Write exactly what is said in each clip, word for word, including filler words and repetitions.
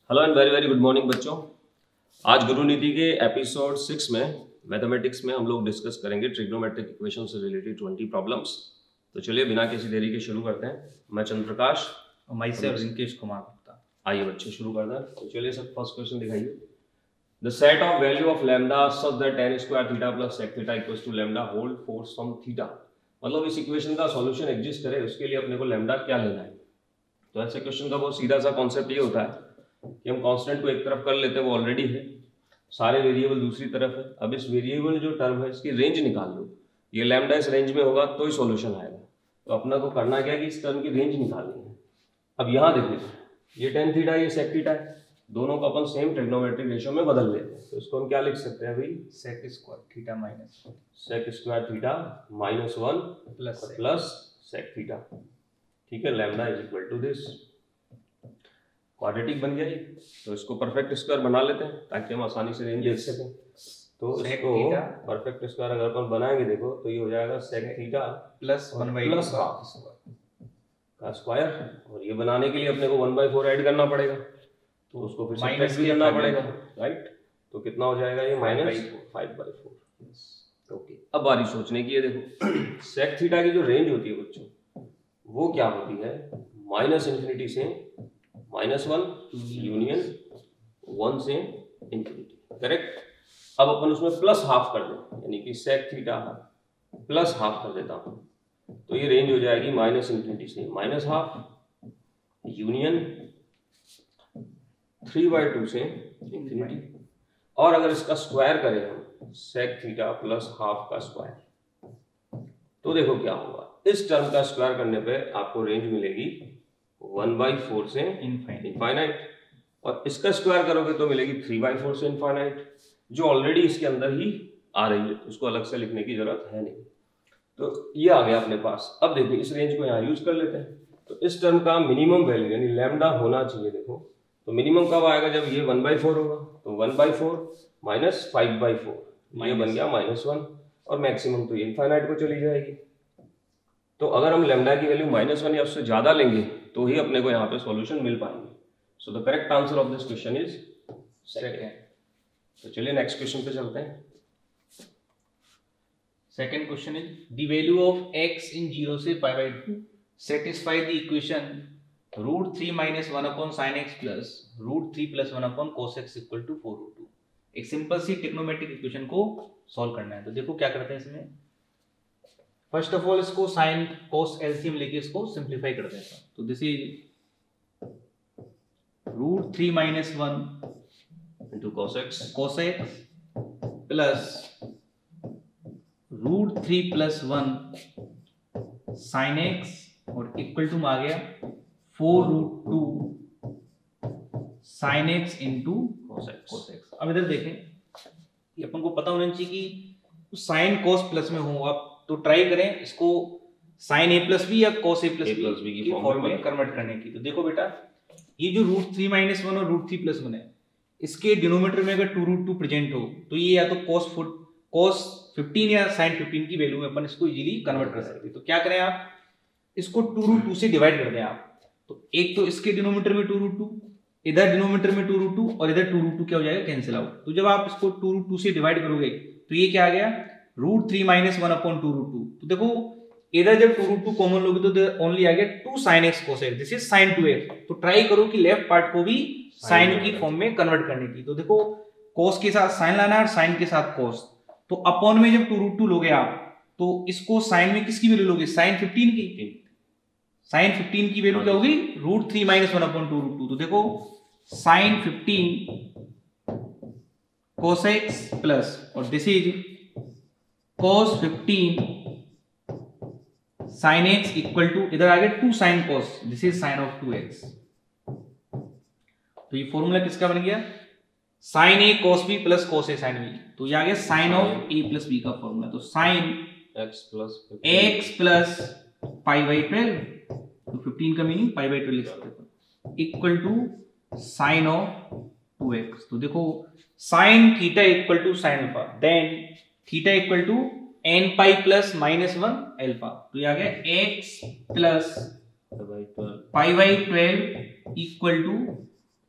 Hello and very very good morning बच्चों। आज गुरु नीति के एपिसोड सिक्स में मैथमेटिक्स में हम लोग डिस्कस करेंगे ट्रिग्नोमेट्रिक इक्वेशन से रिलेटेड ट्वेंटी प्रॉब्लम्स। तो चलिए बिना किसी देरी के शुरू करते हैं। मैं चंद्र प्रकाश और मैं से रिंकेश कुमार गुप्ता। आइए बच्चे शुरू करते हैं। तो चलिए सर फर्स्ट क्वेश्चन दिखाइए। The set of value of lambda such that tan square theta plus sec theta equals to lambda hold force from theta. मतलब इस इक्वेशन का सॉल्यूशन एग्जिस्ट करे उसके लिए अपने को लैम्डा क्या लेना है। तो ऐसे क्वेश्चन का बहुत सीधा सा कॉन्सेप्ट ये होता है कि हम कांस्टेंट को एक तरफ कर लेते हैं, वो ऑलरेडी है, सारे वेरिएबल दूसरी तरफ है। अब इस वेरिएबल जो टर्म है इसकी रेंज निकाल लो, ये लैम्डा इस रेंज में होगा तो ही सॉल्यूशन आएगा। तो अपना को करना क्या है कि इस टर्म की रेंज निकालनी है। अब यहाँ देखिए ये tan थीटा ये sec थीटा है, दोनों को अपन सेम ट्रिग्नोमेट्रिक रेशियो में बदल लेते हैं। तो इसको हम क्या लिख सकते हैं भाई, sec square theta minus sec square theta minus one plus plus sec theta. ठीक है, lambda is equal to this. Quadratic बन गया ये, तो इसको परफेक्ट स्क्वायर बना लेते हैं ताकि हम आसानी से रेंज देख सकें। तो इसको परफेक्ट स्क्वायर अगर अपन बनाएंगे देखो तो ये हो जाएगा sec theta plus one by plus half का स्क्वायर, और ये बनाने के लिए अपने को वन बाई फोर ऐड करना पड़ेगा, तो उसको फिर माइनस भी करना पड़ेगा, राइट। तो कितना हो जाएगा ये minus five by four. Okay, अब बारी सोचने की है। देखो sec थीटा की जो रेंज होती है बच्चों वो क्या होती है, माइनस इन्फिनिटी से माइनस वन यूनियन वन से इंफिनिटी, करेक्ट। अब अपन उसमें प्लस हाफ कर दें, यानी कि sec थीटा प्लस हाफ कर देता हूं, तो ये रेंज हो जाएगी माइनस इन्फिनिटी से minus half union three by two से इंफिनिटी। और अगर इसका स्क्वायर करें हम sec थीटा प्लस हाफ का स्क्वायर, तो देखो क्या होगा, इस टर्म का स्क्वायर करने पे आपको रेंज मिलेगी वन बाई फोर से इनफाइनाइट, और इसका स्क्वायर करोगे तो मिलेगी थ्री बाई फोर से इनफाइनाइट, जो ऑलरेडी इसके अंदर ही आ रही है, उसको अलग से लिखने की जरूरत है नहीं। तो ये आ गया अपने पास। अब देखिए इस रेंज को यहाँ यूज कर लेते हैं। तो इस टर्म का मिनिमम वैल्यू यानी लैम्डा होना चाहिए। देखो तो मिनिमम कब आएगा, जब ये वन बाई फोर होगा, तो one by four minus five by four, ये बन गया माइनस वन, और मैक्सिमम तो ये इनफाइनाइट को चली जाएगी। तो अगर हम लैम्डा की वैल्यू माइनस वन या उससे ज्यादा लेंगे तो ही अपने को यहाँ पे सॉल्यूशन मिल पाएंगे। So the correct answer of this question is second. तो चलिए नेक्स्ट क्वेश्चन पे चलते हैं। Second question is the value of x in zero से pi by two satisfy the equation root three minus one upon sine x plus root three plus one upon cos x equal to four root two. एक simple सी trigonometric equation को solve करना है। तो देखो क्या करते हैं इसमें, फर्स्ट ऑफ ऑल इसको साइन कोस एलसीएम लेके इसको सिंप्लीफाई करते हैं। तो this is root three minus one into cos x cos x plus root three plus one sine x और इक्वल टू में आ गया four root two sine x into cos x. अब इधर देखें, ये अपन को पता होना चाहिए कि साइन कोस प्लस में हो। आप तो ट्राई करें इसको साइन ए प्लस बी या कोस ए प्लस बी की फॉर्म में कन्वर्ट करने की। तो देखो बेटा, ये जो रूट थ्री माइनस वन और रूट थ्री प्लस वन है, इसके डिनोमिनेटर में अगर टू रूट टू प्रेजेंट हो तो ये या तो कोस फुट कोस फिफ्टीन या साइन फिफ्टीन की वैल्यू में अपन इसको इजीली कन्वर्ट कर सकते हैं। तो क्या करें, आप इसको टू रूट टू से डिवाइड कर दें आप। तो एक तो इसके डिनोमिनेटर में टू रूट टू, इधर डिनोमिनेटर में टू रूट टू, और इधर टू रूट टू क्या हो जाएगा, कैंसिल आउट। तो जब आप इसको टू रूट टू से डिवाइड करोगे तो ये क्या आ गया, root three minus one upon two root two. तो देखो इधर जब टू रूट टू कॉमन लोगे तो ओनली आ गया two sine x cos x, this is sine two x. तो ट्राई करो कि लेफ्ट पार्ट को भी साइन की फॉर्म में कन्वर्ट करने की। तो देखो कोस के साथ साइन लाना है और साइन के साथ कोस। तो अपॉन में जब टू रूट टू लोगे आप तो इसको साइन में किसकी वैल्यू लोगे, साइन फिफ्टीन की। साइन फिफ्टीन की वैल्यू क्या होगी, root three minus one upon two root two. तो देखो sine fifteen cos x plus, और this is cos fifteen sin x equal to, इधर आ गया two sin cos, this is sin of two x. तो ये फॉर्मूला किसका बन गया, sin a cos b plus cos a sin b। तो ये आ गया sin ऑफ a प्लस b का फॉर्मूला। तो sin x plus x plus pi by twelve, तो फिफ्टीन का मीनिंग पाई बाई ट्वेल्व लिख सकते हैं, equal to sin of two x. तो देखो sin theta equal to sin alpha, then theta equal to n pi plus minus one alpha. तो ये आ गया x plus pi by twelve equal to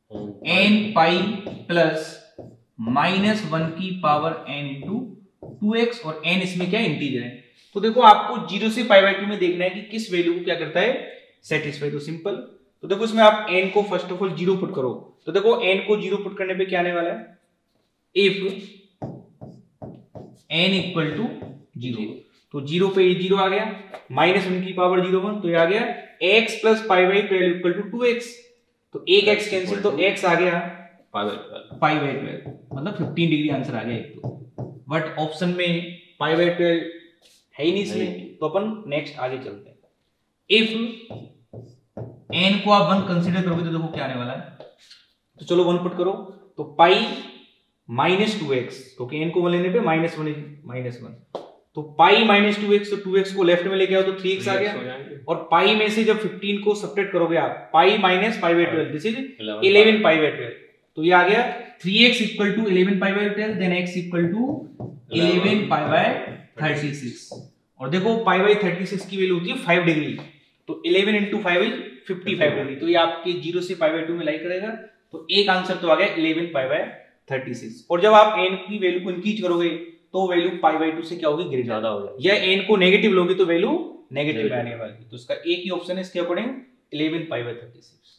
n pi plus minus one की power n into two x, और n इसमें क्या integer है। तो देखो आपको जीरो से पाई बाई टू में देखना है कि किस वैल्यू को क्या करता है सेटिस्फाई। तो सिंपल, तो देखो इसमें आप n को first of all zero put करो। तो देखो n को जीरो पुट करने पे क्या आने वाला है, if n equal to zero, तो जीरो पे ये जीरो आ गया, माइनस वन की पावर जीरो वन, तो ये आ गया x plus pi by twelve equal to two x, तो एक x कैंसिल, तो x आ गया pi by twelve, pi by twelve, मतलब फिफ्टीन डिग्री आंसर आ गया एक तो। बट ऑप्शन में पाई बाई ट्वेल्व है ही नहीं इसमें, तो अपन नेक्स्ट आगे चलते हैं। इफ n को आप वन कंसीडर करोगे तो देखो क्या आने वाला है, तो चलो वन पुट करो, तो पाई माइनस टू एक्स, क्योंकि n को वन लेने पे माइनस वन माइनस वन, तो पाई माइनस टू एक्स, तो टू एक्स को लेफ्ट में लेके आओ तो थ्री एक्स आ गया, और पाई में से जब फिफ्टीन को सब्ट्रैक्ट करोगे आप, pi minus pi by twelve, this is eleven pi by twelve, तो ये आ गया three x equal to eleven pi by twelve, then x equal to eleven pi by thirty six, और देखो पाई बाई थर्टी सिक्स की value होती है five degree, तो eleven into five is fifty five degree, तो ये आपके zero से पाई बाई टू में लाई करेगा, तो एक आंसर तो आ गया eleven pi by thirty six. और जब आप n की वैल्यू को इंक्रीज करोगे तो वैल्यू पाई बाई टू से क्या होगी, ग्रेटर ज्यादा हो जाएगी, या n को नेगेटिव लोगे तो वैल्यू नेगेटिव आने वाली, तो इसका एक ही ऑप्शन है इसके according eleven pi by thirty six.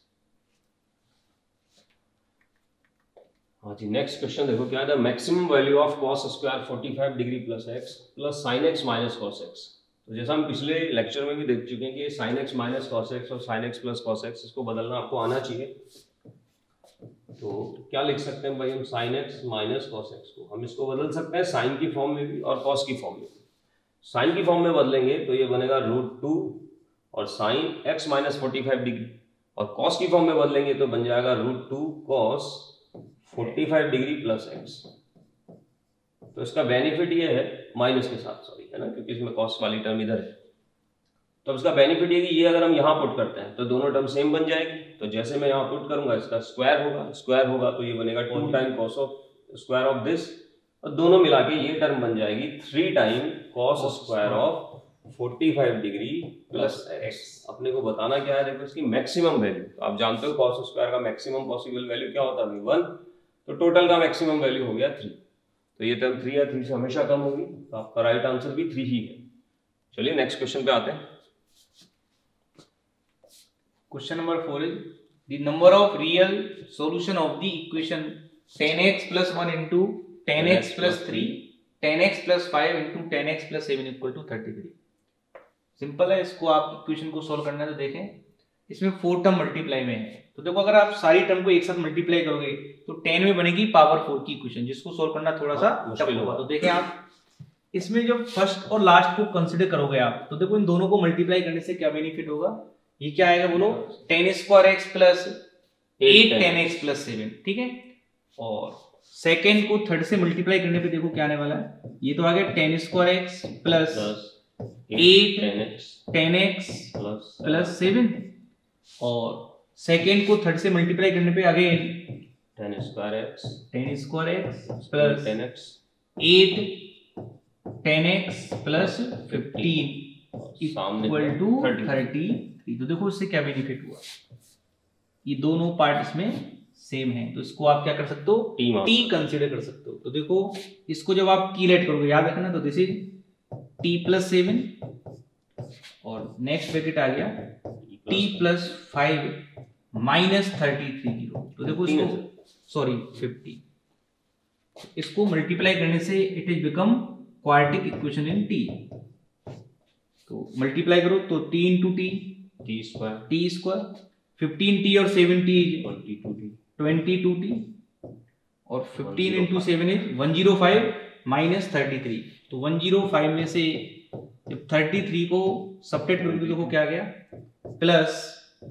हाँ जी, नेक्स्ट क्वेश्चन देखो क्या है, the maximum value of cos square forty five degree plus x plus sin x minus cos x। तो जैसा हम पिछले लेक्चर में भी देख चुके हैं कि sin x minus cos x और sin x plus cos x, इसको बदलना आपको आना चाहिए। तो क्या लिख सकते हैं भाई हम, sin x minus cos x को हम इसको बदल सकते हैं sin की फॉर्म में भी और cos की फॉर्म में भी। sin की फॉर्म में बदलेंगे तो ये बनेगा रूट टू और sin x minus forty five degree, और cos की फॉर्म में बदलेंगे तो बन जाएगा root two cos forty five degree plus x. तो इसका बेनिफिट ये है, माइनस के साथ सॉरी है ना, क्योंकि इसमें कॉस्ट वाली टर्म इधर है, तो इसका बेनिफिट ये कि ये अगर हम यहाँ पुट करते हैं तो दोनों टर्म सेम बन जाएगी। तो जैसे मैं यहाँ पुट करूंगा इसका स्क्वायर होगा, स्क्वायर होगा तो ये बनेगा two time cos of square of this, और दोनों मिला के ये टर्म बन जाएगी three time cos square of forty five degree plus x. अपने को बताना क्या है, देखो इसकी मैक्सिमम वैल्यू, तो आप जानते हो कॉस स्क्वायर का मैक्सिमम पॉसिबल वैल्यू क्या होता है, वन, तो टोटल का मैक्सिमम वैल्यू हो गया थ्री, तो ये टर्म थ्री या थ्री से हमेशा कम होगी, तो आपका राइट आंसर भी थ्री ही है। चलिए नेक्स्ट क्वेश्चन पे आते हैं। Question number four is the number of real solution of the equation ten x plus one into ten x plus three ten x plus five into ten x plus seven equal to thirty three. Simple है, इसको आप equation को solve करना है तो देखें इसमें four term multiply में है, तो देखो अगर आप सारी टर्म को एक साथ मल्टीप्लाई करोगे तो टेन में बनेगी पावर फोर की इक्वेशन, जिसको सोल्व करना थोड़ा सा मुश्किल होगा। तो देखें आप इसमें जब फर्स्ट और लास्ट को कंसीडर करोगे आप, तो देखो इन दोनों को मल्टीप्लाई करने से क्या बेनिफिट होगा, ये क्या आएगा बोलो, ten square x plus eight ten x plus seven, ठीक है। और सेकेंड को थर्ड से मल्टीप्लाई करने पे देखो क्या आने वाला है, ये तो आ गया ten square x plus eight ten x plus seven, और सेकेंड को थर्ड से मल्टीप्लाई करने पे again ten square x ten square x plus ten x eight ten x plus fifteen equal to thirty three. तो देखो इससे क्या benefit हुआ, ये दोनों पार्ट इसमें सेम है, तो इसको आप क्या कर सकते हो, टी कंसीडर कर सकते हो। तो देखो इसको जब आप की लेट करोगे, याद रखना, तो this is T plus seven, और नेक्स्ट ब्रैकेट आ गया T plus five minus thirty three zero. तो देखो इसको सॉरी फिफ्टी, इसको मल्टीप्लाई करने से it is become quadratic equation in T. तो मल्टीप्लाई करो तो T into T T square T square, fifteen T और seven T twenty two T twenty two T, और fifteen into seven is one zero five minus thirty three. तो one zero five में से जब thirty three को subtract करोगे तो देखो क्या आ गया, plus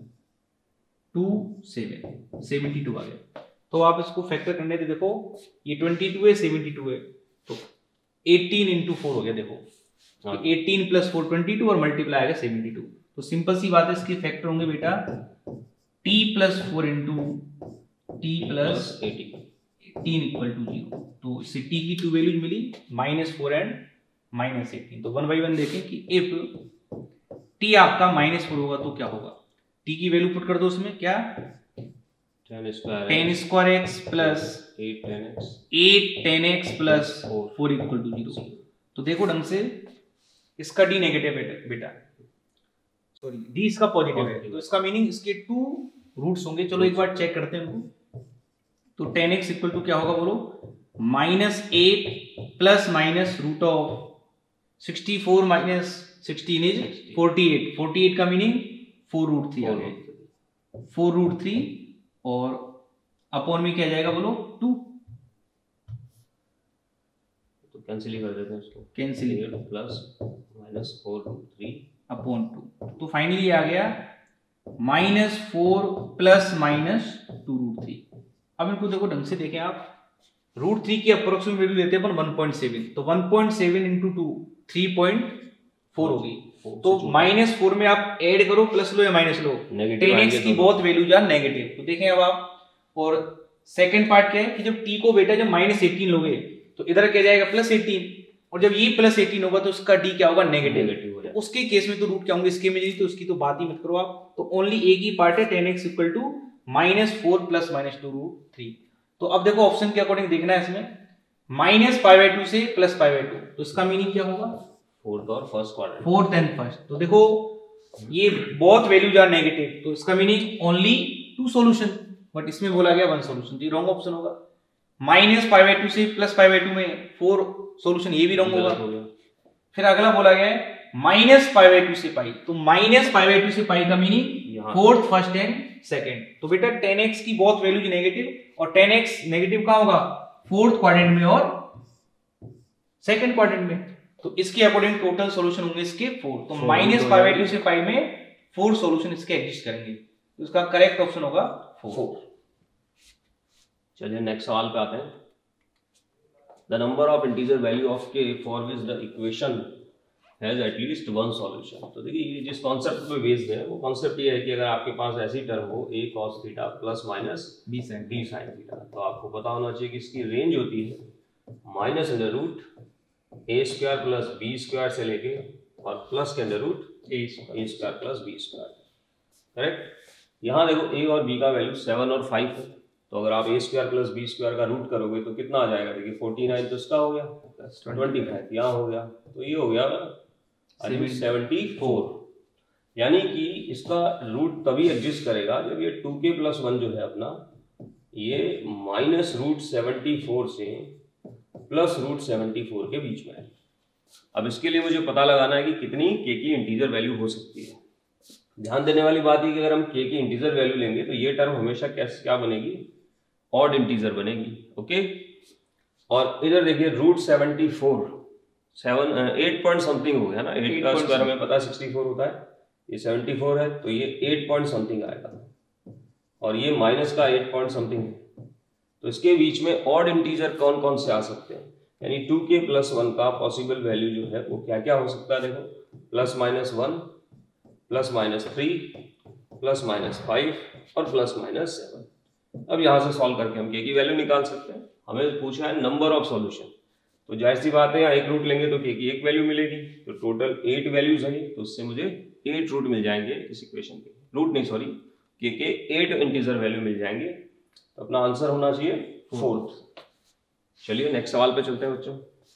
two seven seventy two आ गया। तो आप इसको फैक्टर करने थे, देखो ये ट्वेंटी टू है सेवेंटी टू है, तो एटीन इंटू फोर हो गया, देखो eighteen plus four twenty two और मल्टीप्लाई आएगा सेवेंटी टू। तो सिंपल सी बात है, इसके फैक्टर होंगे बेटा T plus four into T plus eighteen equal to zero. तो इससे टी की टू वैल्यूज मिली, minus four and minus eighteen. तो वन बाई वन देखें कि इफ टी आपका माइनस फोर होगा तो क्या होगा, टी की वैल्यू पुट कर दो उसमें, क्या ten square ten square x plus eight ten x eight ten x plus four equal to zero. तो देखो ढंग से, इसका डी नेगेटिव है बेटा, सॉरी डी इसका पॉजिटिव है, तो इसका मीनिंग इसके टू रूट्स होंगे। चलो एक बार चेक करते हैं उनको। तो टेन एक्स इक्वल टू क्या होगा बोलो, minus eight plus minus root of sixty four minus sixteen is forty eight. Forty eight का मीनिंग फोर रूट थ्री आ गया, फोर रूट थ्री और अपॉन में क्या जाएगा बोलो, टू। तो कैंसिल ही कर देते हैं इसको, cancel plus minus four root three upon two. तो फाइनली आ गया minus four plus minus two root three. अब इनको देखो ढंग से देखें आप, रूट थ्री की अप्रोक्सीमेट वैल्यू लेते हैं अपन वन पॉइंट सेवन, तो one point seven into two three point four होगी। तो माइनस फोर में आप ऐड करो, प्लस लो या माइनस लो, टेन एक्स की बहुत वैल्यूज आर नेगेटिव। तो देखें अब आप, और सेकंड पार्ट क्या है कि जब टी को बेटा जब माइनस एटीन लोगे तो इधर क्या जाएगा प्लस एटीन, और जब ये प्लस एटीन होगा तो उसका डी क्या होगा, नेगेटिव हो जाएगा। उसके केस में तो रूट क्या होंगे, इसके में तो उसकी तो बात ही मत करो आप। तो ओनली एक ही पार्ट है, tan x equal to minus four plus minus two root three. तो अब देखो ऑप्शन के अकॉर्डिंग देखना है इसमें, माइनस पाई बाई टू से प्लस पाई बाई टू, तो इसका मीनिंग क्या होगा, फोर्थ और first quadrant, fourth and first. तो देखो ये बहुत वैल्यूज आर नेगेटिव, तो इसका meaning only two solution, but इसमें बोला गया वन सॉल्यूशन, तो ये रॉन्ग ऑप्शन होगा। माइनस पाई बाई टू से प्लस पाई बाई टू में फोर सॉल्यूशन, ये भी रॉन्ग होगा। फिर अगला बोला गया है माइनस पाई बाई टू से पाई, तो माइनस पाई बाई टू से पाई का meaning fourth first and second. तो बेटा टेन एक्स की बहुत वैल्यूज नेगेटिव, और टेन एक्स नेगेटिव कहां होगा, फोर्थ क्वाड्रेंट में और सेकंड क्वाड्रेंट में। तो इसके अकॉर्डिंग टोटल सॉल्यूशन होंगे इसके फोर। तो माइनस पाई बाई टू से पाई में फोर सॉल्यूशन इसके एग्जिस्ट करेंगे, तो इसका करेक्ट ऑप्शन होगा फोर। चलिए नेक्स्ट सवाल पे आते हैं। The number of integer value of k for which the equation has at least one solution. तो देखिए ये जिस कॉन्सेप्ट पे बेस्ड है वो कॉन्सेप्ट ये है कि अगर आपके पास ऐसी टर्म हो a cos theta plus minus B sin b sin theta, तो आपको पता होना चाहिए कि इसकी रेंज होती है माइनस अंडर रूट ए स्क्वायर प्लस बी स्क्वायर से लेके और प्लस के अंडर रूट ए square plus B square, correct. यहाँ देखो a और b का वैल्यू सेवन और फाइव है, तो अगर आप a square plus B square का रूट करोगे तो कितना आ जाएगा, देखिए फोर्टी नाइन तो इसका हो गया, ट्वेंटी फाइव यहाँ हो गया, तो ये हो गया सेवेंटी फोर। यानी कि इसका रूट तभी एग्जिस्ट करेगा जब ये टू के प्लस वन जो है अपना, ये माइनस रूट सेवेंटी फोर से प्लस रूट सेवेंटी फोर के बीच में है। अब इसके लिए मुझे पता लगाना है कि कितनी के की इंटीजर वैल्यू हो सकती है। ध्यान देने वाली बात है कि अगर हम के की इंटीजर वैल्यू लेंगे तो ये टर्म हमेशा कैसे क्या बनेगी, ऑड इंटीजर बनेगी, ओके। और इधर देखिए root seventy four seven eight point something हो गया ना, एट का स्क्वायर हमें पता है सिक्सटी फोर होता है, ये सेवेंटी फोर है तो ये एट पॉइंट समथिंग आएगा, और ये माइनस का एट पॉइंट समथिंग है। तो इसके बीच में ऑड इंटीजर कौन कौन से आ सकते हैं, यानी टू के प्लस वन का पॉसिबल वैल्यू जो है वो क्या क्या हो सकता है, देखो plus minus one, plus minus three, plus minus five और प्लस माइनस सेवन। अब यहाँ से सॉल्व करके हम के की वैल्यू निकाल सकते हैं। हमें पूछा है नंबर ऑफ सॉल्यूशन, तो जाहिर सी बात है यहाँ एक रूट लेंगे तो के की एक वैल्यू मिलेगी, तो टोटल एट वैल्यूज है, तो उससे मुझे एट रूट मिल जाएंगे इस इक्वेशन के, रूट नहीं सॉरी के के एट इंटीजर वैल्यू मिल जाएंगे। तो अपना आंसर होना चाहिए फोर्थ। चलिए नेक्स्ट सवाल पे चलते हैं बच्चों।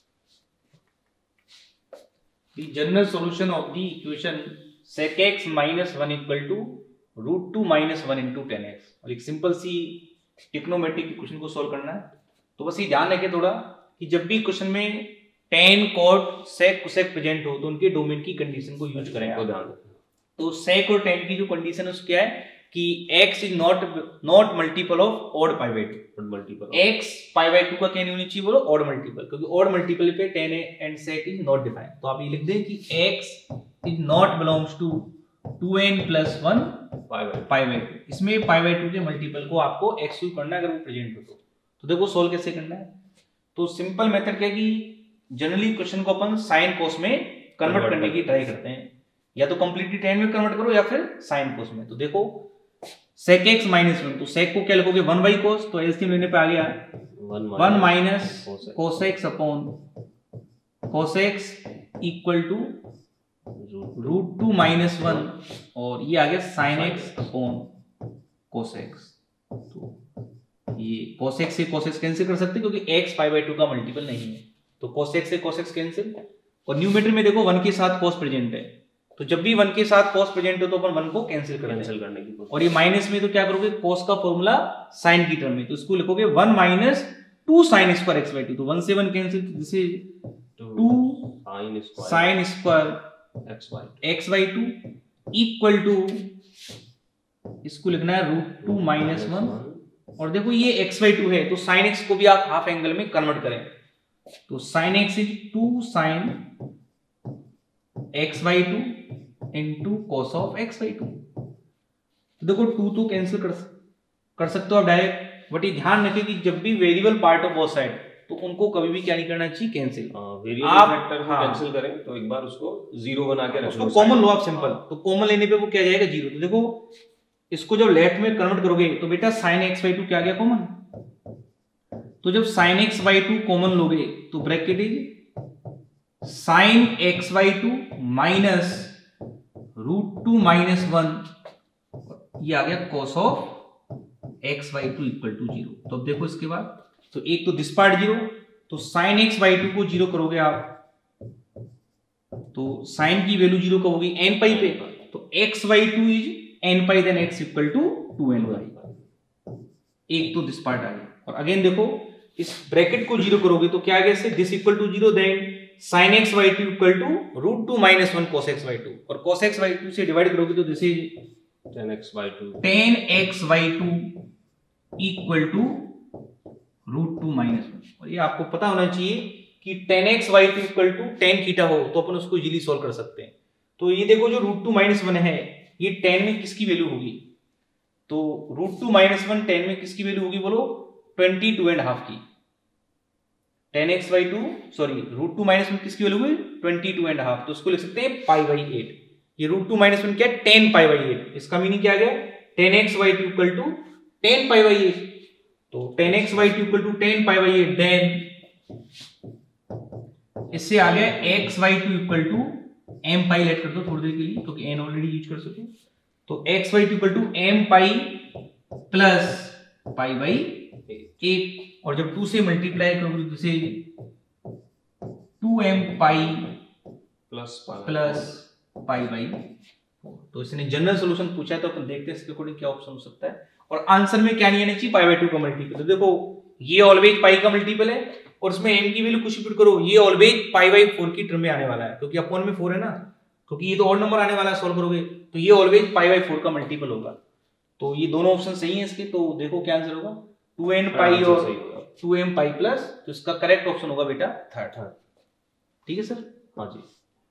The general solution of the equation sec x minus one equal to root two minus one into tan x। और एक सिंपल सी ट्रिग्नोमेट्रिक इक्वेशन को सॉल्व करना है। तो बस ये ध्यान रखें थोड़ा कि जब भी क्वेश्चन में tan, cot, sec, cosec present हो तो उनके डोमेन की कंडीशन को यूज करें आप। ध्यान रखें। तो sec और tan की जो कंडीशन है उसकी क्या है कि x is not not multiple of odd pi by two. Multiple x pi by two का क्या नहीं होनी चाहिए बोलो, ऑड मल्टीपल, क्योंकि ऑड मल्टीपल पे tan and sec is not defined. तो आप ये लिख दें कि x is not belongs to two n plus one pi by two. इसमें पाई बाई टू के मल्टीपल को आपको एक्सक्लूड करना है अगर वो प्रेजेंट हो तो। तो देखो सोल्व कैसे करना है। तो सिंपल मेथड क्या है कि जनरली क्वेश्चन को अपन साइन कोस में कन्वर्ट करने की ट्राई करते हैं, या तो कंप्लीटली tan में कन्वर्ट करो या फिर साइन कोस में। तो देखो sec x माइनस वन, तो sec को क्या लिखोगे वन बाई कोस, तो एलसीएम लेने पे आ गया one minus cos x upon cos x equal to root two minus one, और ये आ गया sign x upon cos x. तो ये cos x से cos x कैंसिल कर सकते हैं क्योंकि x पाई बाई टू का मल्टीपल नहीं है, तो cos x से cos x कैंसिल। और न्यूमेटर में देखो वन के साथ cos प्रेजेंट है, तो जब भी वन के साथ cos प्रेजेंट हो तो अपन वन को कैंसिल कर कैंसिल करने की कोशिश। और ये माइनस में तो क्या करोगे, cos का फॉर्मूला sin की टर्म में, तो इसको लिखोगे one minus two sign square x by two, तो वन से one cancel, this is two sign square x by x by two equal to, इसको लिखना है रूट टू माइनस वन। और देखो ये x बाई टू है तो sin x को भी आप हाफ एंगल में कन्वर्ट करें, तो sin x इज two sin x by two into cos of x by two. तो देखो टू तो कैंसिल कर कर सकते हो आप डायरेक्ट, बट ये ध्यान रखिए कि जब भी variable part of both side तो उनको कभी भी क्या नहीं करना चाहिए, कैंसिल। वेरिएबल फैक्टर को कैंसिल करें तो एक बार उसको जीरो बना के रख लो, उसको कॉमन लो आप सिंपल, तो कॉमन लेने पे वो क्या जाएगा, जीरो। तो देखो इसको जब लेफ्ट में कन्वर्ट करोगे तो बेटा sin x बाई टू क्या आ गया, कॉमन। तो जब sin x by two common लोगे तो bracket is sin x by two minus root two minus one, ये आ गया cos of x by two equal to zero. तो अब देखो इसके बाद, तो एक तो दिस पार्ट जीरो, तो sin x बाई टू को जीरो करोगे आप तो sin की वैल्यू जीरो कब होगी, n पाई पे, तो x by two is n pi then x equal to two n pi, एक तो दिस पार्ट आ गया। और अगेन देखो इस ब्रैकेट को जीरो करोगे तो क्या आ गया इससे, this equal to zero, then sin x by two equal to root two minus one cos x by two, और cos x बाई टू से डिवाइड करोगे तो this is tan x by two tan x by two equal to root two minus one. और ये आपको पता होना चाहिए कि tan x by two equal to tan theta हो तो अपन उसको इजीली सॉल्व कर सकते हैं। तो ये देखो जो रूट टू माइनस वन है ये टेन में किसकी वैल्यू होगी, तो root two minus one tan में किसकी वैल्यू होगी बोलो, ट्वेंटी टू एंड हाफ की। Tan x by two sorry root two minus one किसकी वैल्यू हुई, ट्वेंटी टू एंड हाफ, तो उसको लिख सकते हैं पाई बाई एट। ये रूट टू माइनस वन क्या है, टेन पाई बाई एट, इसका मीनिंग क्या आ गया, tan x by two equal to tan pi by eight. तो ten x by two equal to tan pi by eight, then इससे आ गया x by two equal to m pi, लेट कर दो थोड़ी देर के लिए क्योंकि n ऑलरेडी यूज कर सके, तो x by two equal to m pi plus pi by eight, और जब टू से मल्टीप्लाई करोगे तो इसे two m pi plus plus pi by, तो इसने जनरल सॉल्यूशन पूछा है तो अपन देखते हैं इसके अकॉर्डिंग क्या ऑप्शन हो सकता है। और आंसर में क्या नहीं आना चाहिए, पाई बाई टू का मल्टीपल। तो देखो ये ऑलवेज पाई का मल्टीपल है और इसमें m की वैल्यू कुछ भी करो, ये ऑलवेज पाई बाई फोर की टर्म में आने वाला है क्योंकि अपॉन में फोर है ना, क्योंकि ये तो ऑड नंबर आने वाला है, सॉल्व करोगे तो ये ऑलवेज पाई बाई फोर का मल्टीपल होगा। तो ये दोनों ऑप्शन सही है इसके, तो देखो क्या आंसर होगा, टू एन पाई और टू एम पाई प्लस, तो इसका करेक्ट ऑप्शन होगा बेटा थर्ड। ठीक है सर, हाँ जी।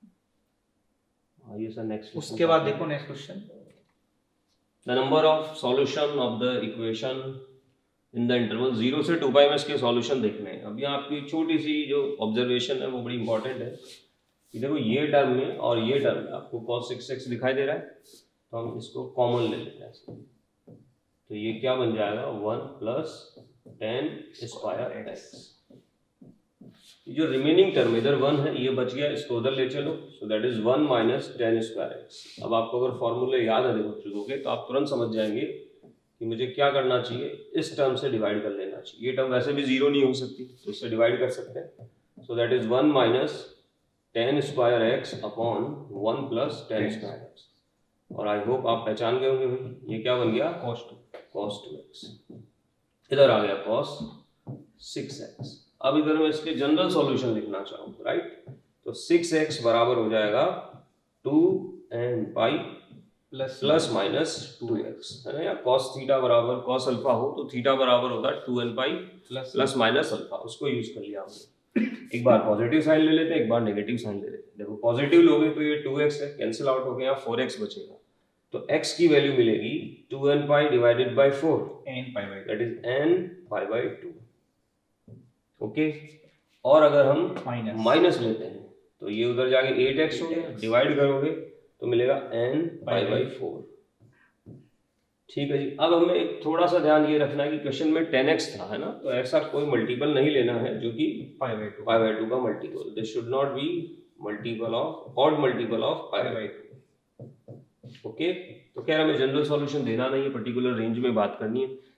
आइए सर नेक्स्ट, उसके बाद देखो next question, the number of solution of the equation in the interval zero से टू पाई में इसके सॉल्यूशन देखने हैं। अब यहाँ आपकी छोटी सी जो ऑब्जर्वेशन है वो बड़ी इंपॉर्टेंट है कि देखो ये टर्म में और ये टर्म में आपको cos सिक्स एक्स दिखाई दे रहा है, तो हम इसको कॉमन ले लेते हैं, तो ये क्या बन जाएगा, one plus tan square x. जो रिमेनिंग टर्म इधर वन है ये बच गया, इसको उधर ले चलो, so that is one minus tan square x. अब आपको अगर फॉर्मूले याद है देखो चुनोगे तो आप तुरंत समझ जाएंगे कि मुझे क्या करना चाहिए, इस टर्म से डिवाइड कर लेना चाहिए। ये टर्म वैसे भी जीरो नहीं हो सकती तो इससे डिवाइड कर सकते हैं, so that is one minus tan square x upon one plus tan square x. और आई होप आप पहचान गए होंगे भाई ये क्या बन गया, cos two cos two x, इधर आ गया cos सिक्स एक्स। अब इधर मैं इसके जनरल सॉल्यूशन लिखना चाहूँ, राइट, तो सिक्स एक्स बराबर हो जाएगा two n pi plus plus minus two x, है ना, या cos थीटा बराबर cos अल्फा हो तो थीटा बराबर होता है two n pi plus plus minus alpha, उसको यूज कर लिया हमने। एक बार पॉजिटिव साइन ले लेते हैं, एक बार नेगेटिव साइन ले लेते हैं। देखो पॉजिटिव लोगे तो ये टू एक्स है, कैंसिल आउट हो गया, फोर एक्स बचेगा, तो x की वैल्यू मिलेगी two n pi divided by four, n pi by, that is n pi by two. Okay, और अगर हम माइनस लेते हैं तो ये उधर जाके एट एक्स हो गया, डिवाइड करोगे तो मिलेगा n पाई बाय फोर। ठीक है जी। अब हमें एक थोड़ा सा ध्यान ये रखना है कि क्वेश्चन में टेन एक्स था, है ना, तो ऐसा कोई मल्टीपल नहीं लेना है जो कि pi by two pi by two का multiple, this should not be multiple of odd multiple of pi by two. Okay, तो कह रहा हमें जनरल सॉल्यूशन देना नहीं है, पर्टिकुलर रेंज में बात करनी है।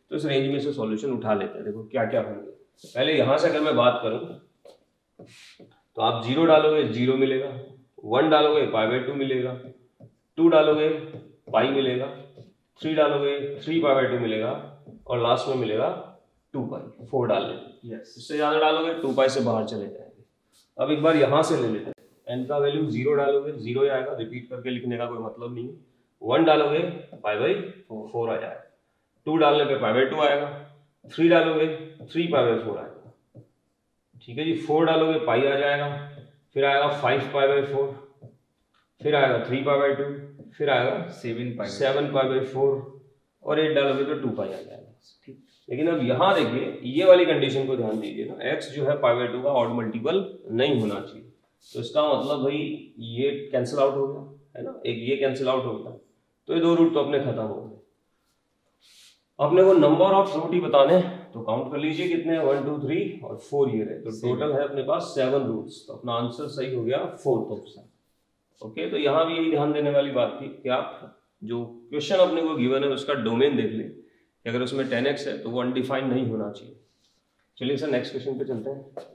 तो इस रेंज में से सॉल्यूशन उठा लेते हैं। देखो क्या क्या होंगे। पहले यहाँ से अगर मैं बात करूँ तो आप जीरो डालोगे जीरो मिलेगा, वन डालोगे पाई बाई टू मिलेगा, टू डालोगे पाई मिलेगा, थ्री डालोगे थ्री पाई बाई टू मिलेगा और लास्ट में मिलेगा टू पाई। फोर डाल लेंगे, yes. इससे ज्यादा डालोगे टू पाई से बाहर चले जाएंगे। अब एक बार यहाँ से ले लेते हैं, एन का वैल्यू जीरो डालोगे जीरो ही आएगा, रिपीट करके लिखने का कोई मतलब नहीं है। वन डालोगे पाई बाई फोर आ जाएगा, टू डालने पे पाई बाई टू आएगा, थ्री डालोगे थ्री पाई बाई फोर आएगा, ठीक है जी। फोर डालोगे पाई आ जाएगा, फिर आएगा फाइव पाई बाई फोर, फिर आएगा थ्री पाई बाई टू, फिर आएगा seven pi seven pi by four और एट डालोगे तो टू पाई आ जाएगा, ठीक। लेकिन अब यहाँ देखिए ये वाली कंडीशन को ध्यान दीजिए ना, x जो है पाई बाई टू का ऑड मल्टीपल नहीं होना चाहिए। तो इसका मतलब भाई ये कैंसिल आउट हो गया है ना, एक ये कैंसिल आउट हो गया, तो ये दो रूट तो अपने खत्म हो गए। अपने को नंबर ऑफ रूट ही बताने, तो काउंट कर लीजिए कितने, वन टू थ्री और फोर ये रहे, तो टोटल है अपने पास सेवन रूट्स। तो अपना आंसर सही हो गया फोर्थ ऑप्शन। ओके, तो यहाँ भी यही ध्यान देने वाली बात थी कि आप जो क्वेश्चन अपने को गिवन है उसका डोमेन देख लें, कि अगर उसमें टेन एक्स है तो वो अनडिफाइंड नहीं होना चाहिए। चलिए सर नेक्स्ट क्वेश्चन पे चलते हैं।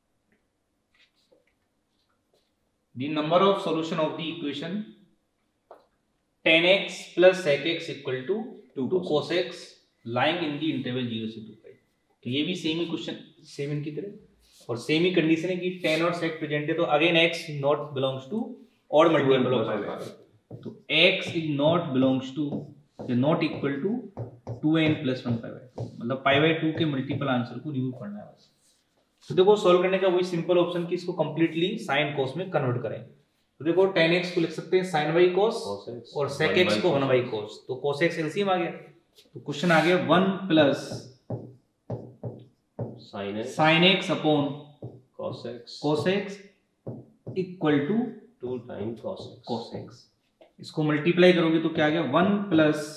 The number of solution of the equation tan x plus sec x equal to two cos x lying in the interval zero से टू पाई। तो ये भी सेम ही क्वेश्चन, सेम इनकी तरह और सेम ही कंडीशन है कि tan और sec प्रेजेंट है, तो again x not belongs to odd multiple of five। तो x is not belongs to is not equal to two n plus one pi by two, मतलब पाई बाई टू के multiple answer को remove करना है बस। तो देखो solve करने का वही सिंपल ऑप्शन कि इसको कंप्लीटली sin cos में कन्वर्ट करें। तो देखो tan x को लिख सकते हैं sin y cos और sec x को वन y cos, तो cos x एलसीएम आ गया। तो क्वेश्चन आ गया one plus sin x sin x upon cos x cos x equal to two time cos x cos x। इसको multiply करोगे तो क्या आ गया, one plus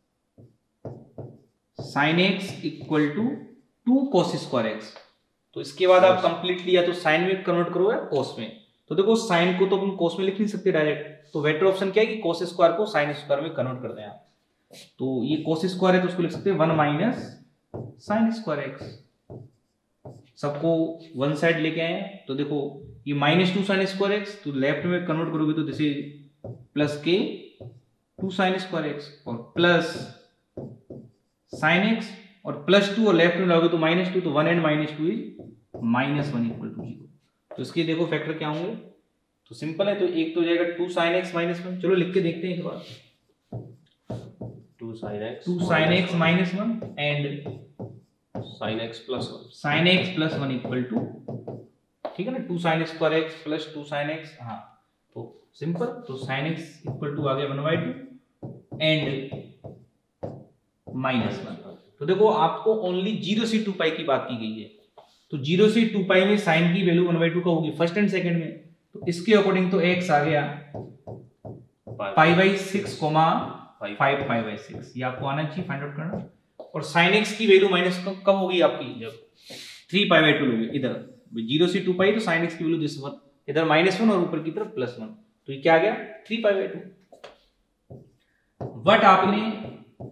sin x equal to two cos square x। तो इसके बाद आप कंप्लीटली या तो साइन में कन्वर्ट करो या कोस में। तो देखो साइन को तो हम कोस में लिख नहीं सकते डायरेक्ट, तो बेटर ऑप्शन क्या है कि कोस स्क्वायर को साइन स्क्वायर में कन्वर्ट कर दें आप। तो ये कोस स्क्वायर है तो उसको लिख सकते हैं one minus sine square x. सबको वन साइड लेके आए, तो देखो ये minus two sign square x, तो लेफ्ट में कन्वर्ट करोगे तो जैसे प्लस के टू साइन स्क्वायर एक्स और प्लस साइन एक्स और प्लस टू और लेफ्ट में लाओगे तो माइनस टू, तो one and minus two is minus one equal to zero. तो इसके देखो फैक्टर क्या होंगे, तो सिंपल है, तो एक तो जाएगा two sine x minus one. चलो लिख के देखते हैं एक बार, two sine x two sine x minus one and sine x plus one sine x plus one equal to, ठीक है ना, two sign square x plus two sine x. हाँ तो सिंपल, तो साइन एक्स इक्वल टू आ गया one by two and minus one. तो देखो आपको ओनली जीरो से टू पाई की बात की गई है, तो जीरो से टू पाई में साइन की वैल्यू वन बाई टू का होगी फर्स्ट एंड सेकंड में, तो इसके अकॉर्डिंग तो एक्स आ गया pi by six comma five pi by six, ये आपको आना चाहिए फाइंड आउट करना। और साइन एक्स की वैल्यू माइनस कब होगी आपकी, जब थ्री पाई बाई टू लोगे, इधर जीरो से टू पाई तो साइन एक्स की वैल्यू दिस वन, इधर माइनस वन और ऊपर की तरफ प्लस वन, तो ये क्या आ गया three pi by two. But आपने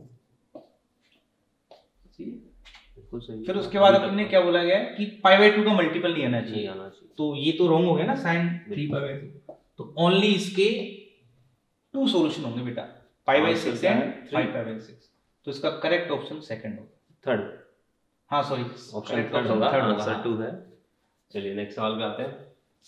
फिर उसके बाद अपने क्या बोला गया कि पाई बाई टू का मल्टीपल नहीं आना चाहिए, आना चाहिए, तो ये तो रॉन्ग हो गया ना, sine three pi by two. तो ओनली इसके टू सॉल्यूशन होंगे बेटा, pi by six and five pi by six. तो इसका करेक्ट ऑप्शन सेकंड होगा, थर्ड। हाँ सॉरी ऑप्शन थर्ड होगा, आंसर टू है। चलिए नेक्स्ट सवाल पे आते हैं।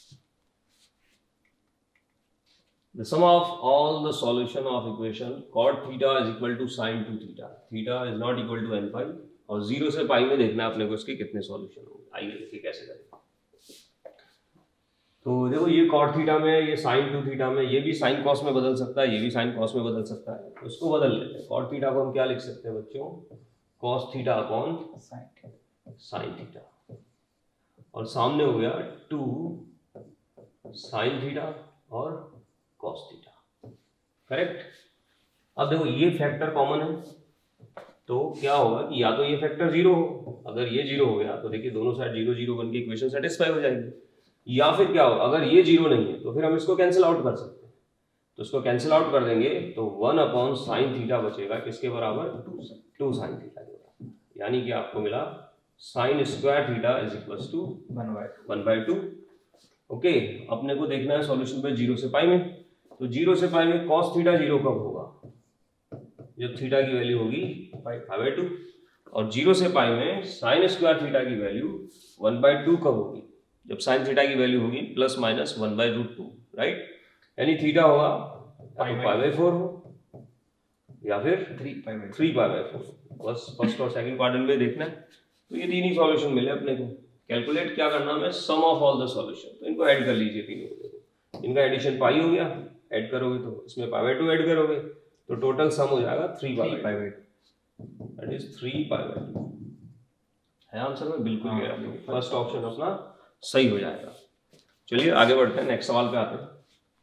The sum of all the solution of equation cot theta is equal to sin two theta. Theta is not equal to n pi और जीरो से पाई में देखना है अपने को इसके कितने सॉल्यूशन होंगे। आइए देखिए कैसे करें। तो देखो ये cot थीटा में, ये sin टू थीटा में, ये भी sin cos में बदल सकता है, ये भी sin cos में बदल सकता है, तो उसको बदल लेते हैं। cot थीटा को हम क्या लिख सकते हैं बच्चों, cos theta upon sin theta, और सामने हो गया टू sin थीटा और cos थीटा, करेक्ट। अब देखो ये फैक्टर कॉमन है, तो क्या होगा कि या तो ये फैक्टर जीरो हो, अगर ये जीरो हो गया तो देखिए दोनों साइड जीरो जीरो बन के इक्वेशन सेटिस्फाई हो जाएगी, या फिर क्या होगा अगर ये जीरो नहीं है तो फिर हम इसको कैंसिल आउट कर सकते हैं। तो इसको कैंसिल आउट कर देंगे तो वन अपॉन साइन थीटा बचेगा किसके बराबर, टू साइन थीटा के बराबर। यानी कि आपको मिला sine square theta is equal to one by one by two. Okay, अपने को देखना है सॉल्यूशन पे जीरो से पाई में, तो जीरो से पाई में कॉस थीटा जीरो कब होगा, जब थीटा की वैल्यू होगी फाइव बाई टू, और जीरो से पाई में साइन स्क्वायर थीटा की वैल्यू वन बाई टू कब होगी, जब साइन थीटा की वैल्यू होगी plus minus one by root two, right. यानी थीटा होगा फाइव बाई फोर हो या फिर three pi by three pi by four, बस फर्स्ट और सेकंड क्वाड्रेंट में देखना है। तो ये तीन ही सॉल्यूशन मिले अपने को। कैलकुलेट क्या करना है, sum of all the solution, तो इनको ऐड कर लीजिए तीनों, इनका एडिशन पाई हो गया, ऐड करोगे तो इसमें पाई बाई टू ऐड करोगे तो टोटल सम हो जाएगा three pi by two, that is three pi by two. है आंसर में बिल्कुल गया, फर्स्ट ऑप्शन अपना सही हो जाएगा। चलिए आगे बढ़ते हैं, नेक्स्ट सवाल पे आते हैं।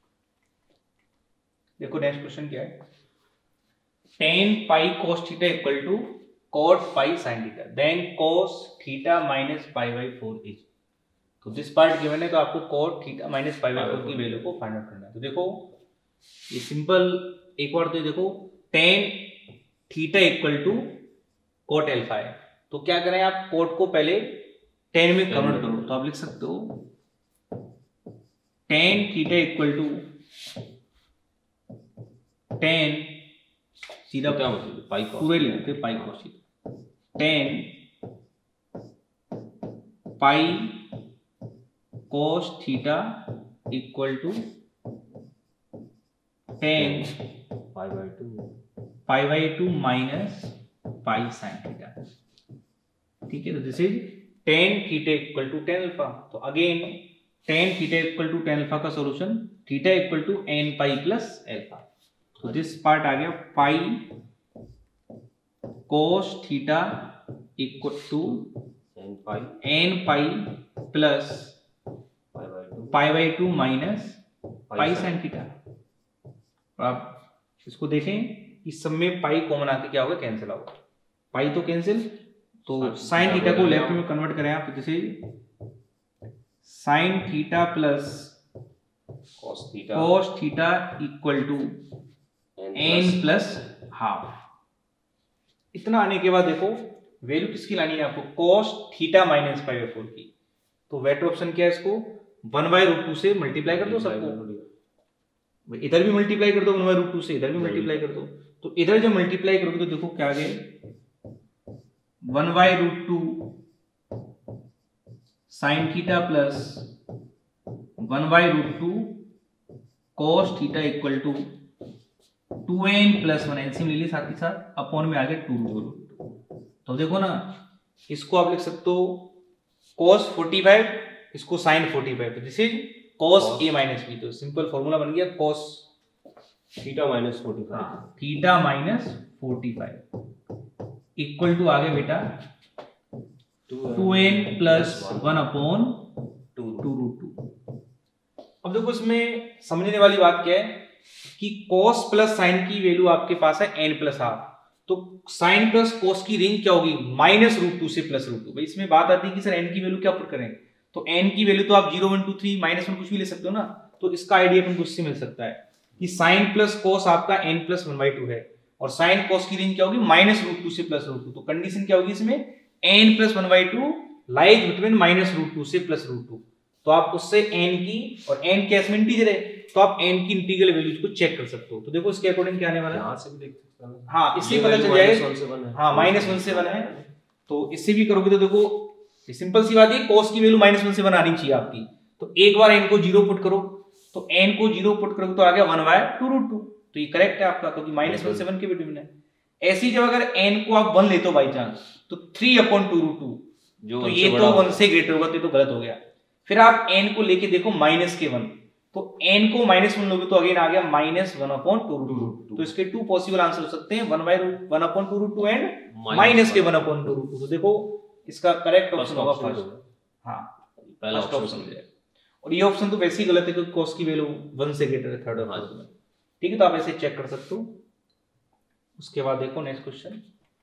देखो नेक्स्ट क्वेश्चन क्या है, tan pi cos theta equal to cot pi sin theta, then cos theta minus pi by four is. तो दिस पार्ट गिवन है, तो आपको cot theta minus pi by four की वैल्यू को फाइंड आउट करना है। तो देखो ये सिंपल, एक बार तो देखो tan theta equal to cot alpha है, तो क्या करें आप cot को पहले टेन में कन्वर्ट करो, तो आप लिख सकते हो tan theta equal to tan सीधा पाई कॉस पूरे ले लेते pi cos theta, tan pi cos theta equal to tan pi by two pi by two minus pi sine theta. ठीक है, तो this is tan theta equal to tan alpha. तो again tan theta equal to tan alpha का solution theta equal to n pi plus alpha. तो this part आ गया pi cos theta equal to n pi n pi plus pi by two pi by two minus pi sine theta. आप इसको देखें, इस सब में पाई कॉमन आके क्या होगा, कैंसिल होगा, पाई तो कैंसिल, तो साइन थीटा को लेफ्ट में कन्वर्ट करें आप, जैसे sine theta plus cos theta cos theta equal to n plus half. इतना आने के बाद देखो वैल्यू किसकी लानी है आपको, cos theta minus pi by four की। तो बेटर ऑप्शन क्या है, इसको वन बाई रूट टू से मल्टीप्लाई कर दो सबको, इधर भी मल्टीप्लाई कर दो वन बाई रूट टू से, इधर भी मल्टीप्लाई कर दो। तो इधर जब मल्टीप्लाई करोगे तो देखो क्या आ गया, one by root two sine theta plus one by root two cos theta equal to two n plus one, LCM ले ली साथ ही साथ, अपॉन में आ गया टू रूट। तो देखो ना, इसको आप लिख सकते हो cos फोर्टी फाइव, इसको sin फोर्टी फाइव, तो this is cos a minus b। तो सिंपल फॉर्मूला बन गया cos theta minus forty five, theta minus forty five equal to आ गया बेटा two n plus one upon two root two. अब देखो इसमें समझने वाली बात क्या है कि cos प्लस साइन की वैल्यू आपके पास है n प्लस हाफ, तो साइन प्लस cos की रेंज क्या होगी, माइनस रूट टू से प्लस रूट टू। भाई इसमें बात आती है कि सर n की वैल्यू क्या पुट करें, तो n की वैल्यू तो आप zero one two three minus one कुछ भी ले सकते हो ना। तो इसका आइडिया अपन को इससे मिल सकता है कि साइन प्लस cos आपका n plus one by two है, और साइन cos की रेंज क्या होगी, माइनस रूट टू से प्लस रूट टू। तो कंडीशन क्या होगी इसमें, n plus one by two lies between minus root two से प्लस रूट टू। तो आप उससे n की, और n केस में इंटीजर है, तो आप n की इंटीग्रल वैल्यूज को चेक कर सकते हो। तो देखो इसके अकॉर्डिंग क्या आने वाला है, यहाँ से भी देख सकते हैं, हाँ इससे पता चल जाएगा, हाँ माइनस वन से वन है, तो इससे भी करोगे तो देखो सिंपल सी बात है, cos की वैल्यू माइनस वन से वन आनी चाहिए आपकी। तो एक बार n को जीरो पुट करो, तो n को जीरो पुट करोगे तो आ गया one by two root two. तो ये करेक्ट है आपका, क्योंकि माइनस वन से वन के बिटवीन है। ऐसी जब अगर n को आप वन लेते हो बाई चांस, तो three upon two root two, तो ये तो वन से ग्रेटर होगा, तो ये तो गलत हो गया। फिर आप n को लेके देखो माइनस के वन, तो n को माइनस वन लोगे तो अगेन आ गया minus one upon two root two. तो इसके टू पॉसिबल आंसर हो सकते हैं, one by root one upon two root two and minus के one upon two root two. तो देखो इसका करेक्ट ऑप्शन होगा फर्स्ट, हाँ पहला फर्स्ट ऑप्शन ऑप्शन है। और ये ऑप्शन तो वैसे ही गलत है क्योंकि cos की वैल्यू वन से ग्रेटर है थर्ड ऑप्शन में। ठीक है, तो आप ऐसे चेक कर सकते हो। उसके बाद देखो next question,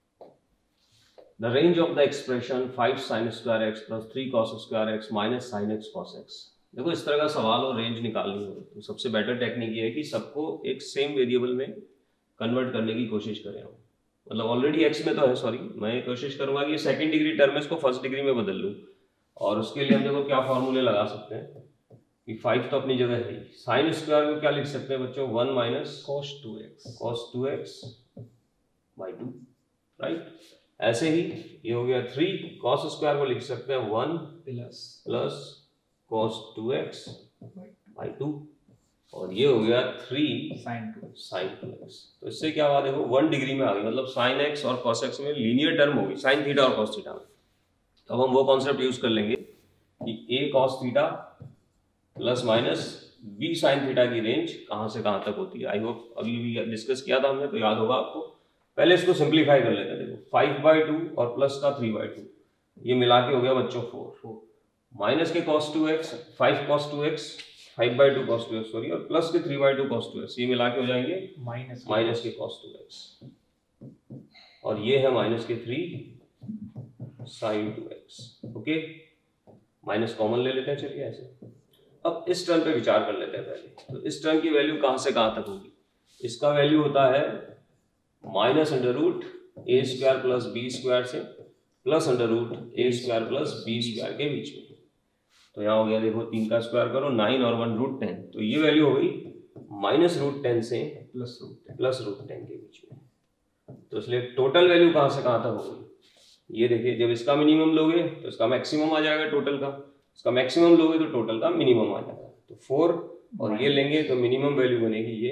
The range of the expression five sin square x plus three cos square x minus sin x cos x। देखो इस तरह का सवाल और रेंज निकालनी हो तो सबसे बेटर टेक्निक ये है कि सबको एक सेम वेरिएबल में कन्वर्ट करने की कोशिश करें हम। मतलब ऑलरेडी एक्स में तो है, सॉरी मैं कोशिश करूंगा कि सेकंड डिग्री टर्म में इसको फर्स्ट डिग्री में बदल लूँ, और उसके लिए हम देखो क्या फॉर्मूले लगा सकते हैं कि फाइव तो अपनी जगह है, साइन स्क्वायर को क्या लिख सकते हैं बच्चों, one minus cos two x cos two x by two, right. ऐसे ही ये हो गया थ्री, कॉस स्क्वायर को लिख सकते हैं one plus plus cos two x by two, और ये हो गया three sin two sine two x. तो इससे क्या हुआ देखो, वन डिग्री में आ गई, मतलब साइन एक्स और कॉस एक्स में लीनियर टर्म होगी साइन थीटा और कॉस थीटा में। तो अब हम वो कॉन्सेप्ट यूज कर लेंगे कि A cos theta plus minus B sine theta की रेंज कहाँ से कहाँ तक होती है। आई होप अभी भी डिस्कस किया था हमने, तो याद होगा आपको। पहले इसको सिंप्लीफाई कर लेते हैं। देखो फाइव बाई टू और प्लस का थ्री बाई टू, ये मिला के हो गया बच्चों फोर, फोर माइनस के cos two x, five cos two x, five by two cos two x sorry, और प्लस के three by two cos two x, ये मिला के हो जाएंगे माइनस माइनस के कॉस टू एक्स, और ये है माइनस के three sine two x. Okay, minus common ले लेते हैं, चलिए ऐसे। अब इस टर्म पे विचार कर लेते हैं पहले। तो इस टर्म की वैल्यू कहाँ से कहाँ तक होगी? इसका वैल्यू होता है माइनस अंडर रूट ए स्क्वायर प्लस बी स्क्वायर से प्लस अंडर रूट ए स्क्वायर प्लस बी स्क्वायर के बीच में। तो यहाँ हो गया देखो, तीन का स्क्वायर करो नाइन और वन रूट टेन, तो ये वैल्यू हो गई माइनस रूट टेन से plus root ten plus root ten के बीच में। तो इसलिए टोटल वैल्यू कहाँ से कहाँ तक होगी? ये देखिए, जब इसका मिनिमम लोगे तो इसका मैक्सिमम आ जाएगा टोटल का, इसका मैक्सिमम लोगे तो टोटल का मिनिमम आ जाएगा। तो फोर और ये लेंगे तो मिनिमम वैल्यू बनेगी ये,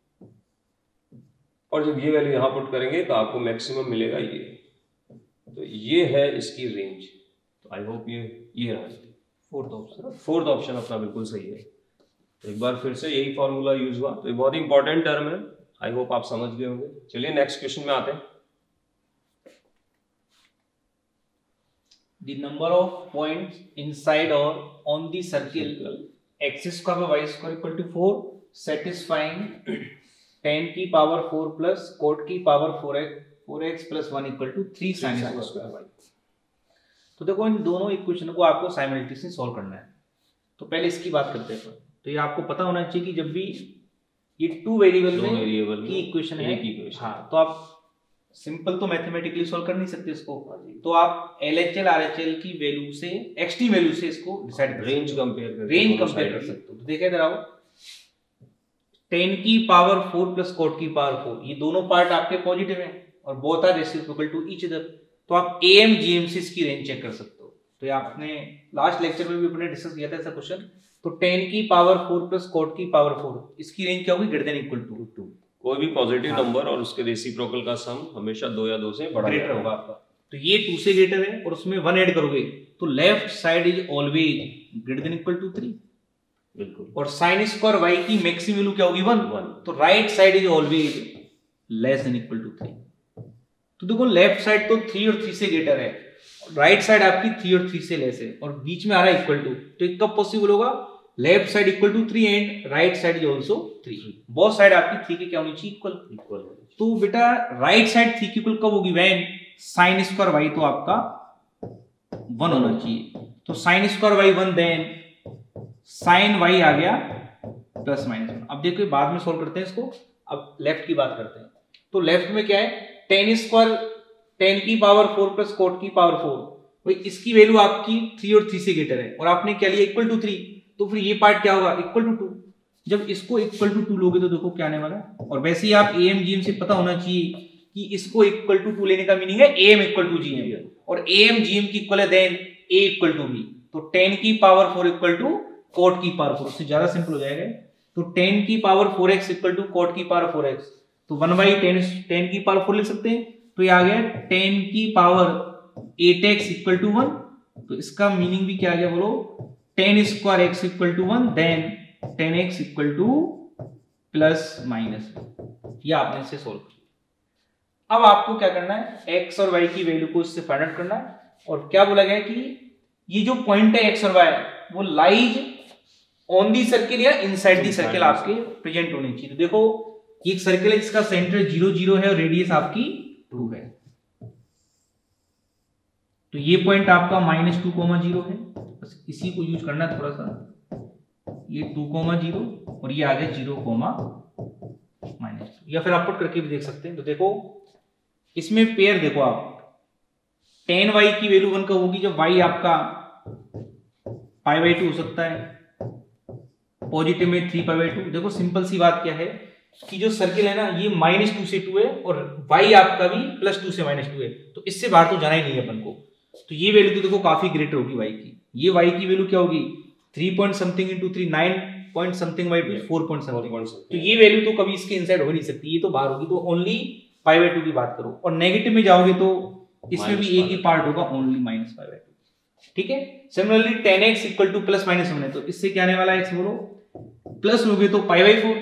और जब ये वैल्यू यहाँ पुट करेंगे तो आपको मैक्सिमम मिलेगा ये। तो ये है इसकी रेंज। तो आई होप ये ये रहा फोर्थ ऑप्शन। फोर्थ ऑप्शन अपना बिल्कुल सही है। तो एक बार फिर से यही फॉर्मूला यूज हुआ। तो ये बहुत ही इंपॉर्टेंट टर्म है, आई होप आप समझ गए होंगे। चलिए नेक्स्ट क्वेश्चन में आते हैं। The number of points inside or on the circle x square by y square equal to four satisfying tan की पावर फोर प्लस cot की power four x four x plus one equal to three sin square y। तो देखो, इन दोनों equation को आपको simultaneously solve करना है। तो पहले इसकी बात करते हैं। तो ये आपको पता होना चाहिए कि जब भी ये टू वेरिएबल में की इक्वेशन है, हाँ, तो आप सिंपल तो मैथमेटिकली सॉल्व कर नहीं सकते इसको, तो आप L H L R H L की वैल्यू से एक्सटी वैल्यू से इसको डिसाइड कर रेंज कंपेयर कर रेंज कंपेयर कर सकते हो। तो देखिए इधर आओ, टेन की पावर फोर प्लस कोट की पावर फोर, ये दोनों पार्ट आपके पॉजिटिव हैं और both are reciprocal to each other. तो आप ए एम जी एम से इसकी रेंज चेक कर सकते हो। तो ये आपने लास्ट लेक्चर में भी अपने डिस्कस किया था ऐसा क्वेश्चन। तो टेन की पावर फोर प्लस कोट की पावर फोर, इसकी रेंज क्या होगी? Greater than equal to two. कोई भी पॉजिटिव नंबर और उसके रेसिप्रोकल का सम हमेशा दो या दो से बड़ा ग्रेटर होगा आपका। तो ये टू से ग्रेटर है और उसमें वन ऐड करोगे तो left side is always greater than equal to three. बिल्कुल। और साइन स्क्वायर वाई की मैक्सिमम वैल्यू क्या होगी? वन। तो right side is always less than equal to three. तो देखो, लेफ्ट साइड तो थ्री और थ्री से ग्रेटर है, राइट साइड आपकी थ्री और थ्री से लेस है, और बीच में आ रहा है इक्वल टू। तो ये कब पॉसिबल होगा? Left side equal to three and right side is also three. Both side आपकी थ्री के क्या होनी चाहिए? Equal equal. तो बेटा राइट साइड थ्री की इक्वल कब होगी? व्हेन साइन स्क्वायर वाई तो आपका वन होना चाहिए। तो sine square Y one, then sine Y आ गया प्लस माइनस वन। अब देखो बाद में सॉल्व करते हैं इसको। अब लेफ्ट की बात करते हैं। तो लेफ्ट में क्या है? टेन स्क्वायर टेन की पावर फोर प्लस कोट की पावर फोर, भाई इसकी वैल्यू आपकी थ्री और थ्री से ग्रेटर है और आपने क्या लिया? Equal to three. तो फिर ये पार्ट क्या होगा? Equal to two. जब इसको इक्वल टू टू लोगे तो देखो क्या आने वाला है। और वैसे ही आप एम जी एम से पता होना चाहिए कि इसको इक्वल टू टू लेने का मीनिंग है M equal to G M, और एम जी एम की इक्वल है then A equal to B. तो टेन की power four equal to cot की पावर फोर, उससे ज्यादा सिंपल हो जाएगा। तो टेन की power four X equal to cot की पावर फोर एक्स, तो वन बाई टेन टेन की पावर फोर लिख सकते हैं। तो ये आ गया टेन की power eight x equal to one. तो इसका मीनिंग भी क्या आ गया बोलो? Ten square x equal to one, then ten x equal to plus minus. ये आपने इसे सोल्व किया। अब आपको क्या करना है? एक्स और वाई की वैल्यू को इससे फाइंड आउट करना है। और क्या बोला गया कि ये जो पॉइंट है एक्स और वाई, वो लाइज ऑन दी सर्किल या इनसाइड दी सर्किल आपके प्रेजेंट होनी चाहिए। तो देखो, ये एक सर्किल है जिसका सेंटर जीरो जीरो है और रेडियस आपकी टू है। तो ये पॉइंट आपका माइनस टू कोमा जीरो है, बस इसी को यूज करना है थोड़ा सा। ये टू कोमा जीरो और ये आ गया जीरो कोमा माइनस टू, या फिर आप पुट करके भी देख सकते हैं। तो देखो, इसमें पेयर देखो आप, टेन वाई की वैल्यू वन कब होगी, जब वाई आपका पाई बाई टू हो सकता है, पॉजिटिव में थ्री पाई बाई टू। देखो सिंपल सी बात क्या है कि जो सर्किल है ना ये माइनस टू से टू है और वाई आपका भी प्लस टू से माइनस टू है, तो इससे बाहर तो जाना ही नहीं है अपन को। तो ये वैल्यू तो देखो काफी ग्रेटर होगी वाई की। ये वाई की वैल्यू क्या होगी, three point something into three, nine point something by two, four point something. तो ये वैल्यू तो कभी इसके इनसाइड हो नहीं सकती, ये तो बाहर होगी। तो ओनली पाई बाई टू की बात करो, और नेगेटिव में जाओगे तो इसमें भी एक ही पार्ट होगा, only minus pi by two. ठीक है। Similarly ten x equal to plus minus one है, तो इससे क्या आने वाला है, एक्स बोलो प्लस लोगे तो पाई बाई फोर,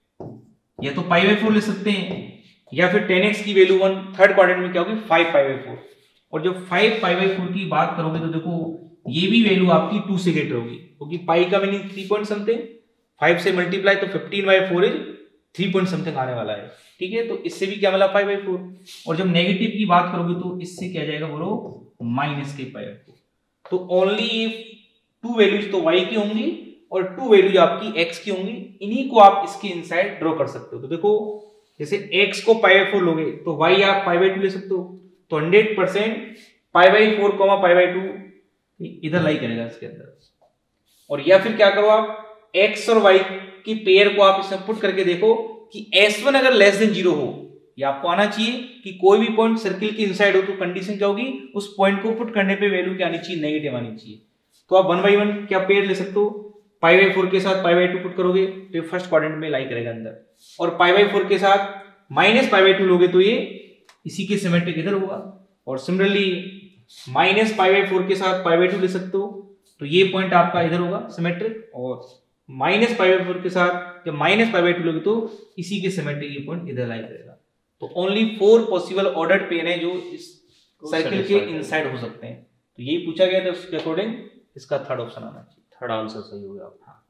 या तो पाई बाई फोर ले सकते हैं, या फिर टेन एक्स की वैल्यू वन थर्ड क्वाड्रेंट में क्या होगी, फाइव पाई बाई फोर। और जब फाइव पाई बाई फोर की बात करोगे तो देखो ये भी वैल्यू आपकी टू से ग्रेटर होगी, क्योंकि पाई का meaning three point something, five से मल्टीप्लाई तो fifteen by four is three point something आने वाला है। ठीक है। तो इससे भी क्या मिला, फाइव बाई फोर। और जब नेगेटिव की बात करोगे तो इससे क्या जाएगा बोलो, माइनस के पाई बाई फोर। तो ओनली टू वैल्यूज तो वाई की होंगी और टू वैल्यूज आपकी एक्स की होंगी, इन्हीं को आप इसके इनसाइड ड्रॉ कर सकते हो। तो देखो जैसे एक्स को पाई बाई फोर लोगे तो वाई आप पाई बाई टू ले सकते हो, तो hundred percent pi by four comma pi by two इधर लाई करेगा इसके अंदर। और या फिर क्या करो आप एक्स और वाई की पेयर को आप इसमें पुट करके देखो कि एस वन अगर लेस देन जीरो हो, या आपको आना चाहिए कि कोई भी पॉइंट सर्किल के इनसाइड हो, तो कंडीशन क्या होगी, उस पॉइंट को पुट करने पे वैल्यू क्या आनी चाहिए, नेगेटिव आनी चाहिए। तो आप वन बाई वन क्या पेयर ले सकते हो, पाई बाई फोर के साथ पाई बाई टू पुट करोगे तो ये फर्स्ट क्वाड्रेंट में लाई करेगा अंदर, और पाई बाई फोर के साथ माइनस पाई बाई टू लोगे तो ये इसी के सिमेट्रिक इधर होगा। और similarly minus pi by four के साथ पाई बाई टू ले सकते हो, तो ये पॉइंट आपका इधर होगा सिमेट्रिक, और माइनस पाई बाई फोर के साथ जब माइनस पाई बाई टू लोगे तो इसी के सिमेट्रिक ये पॉइंट इधर लाई करेगा। तो only four possible ordered pair है जो इस सर्किल के इनसाइड हो सकते हैं। तो यही पूछा गया था, उसके अकॉर्डिंग इसका थर्ड ऑप्शन आना चाहिए। थर्ड आंसर सही हो गया। हाँ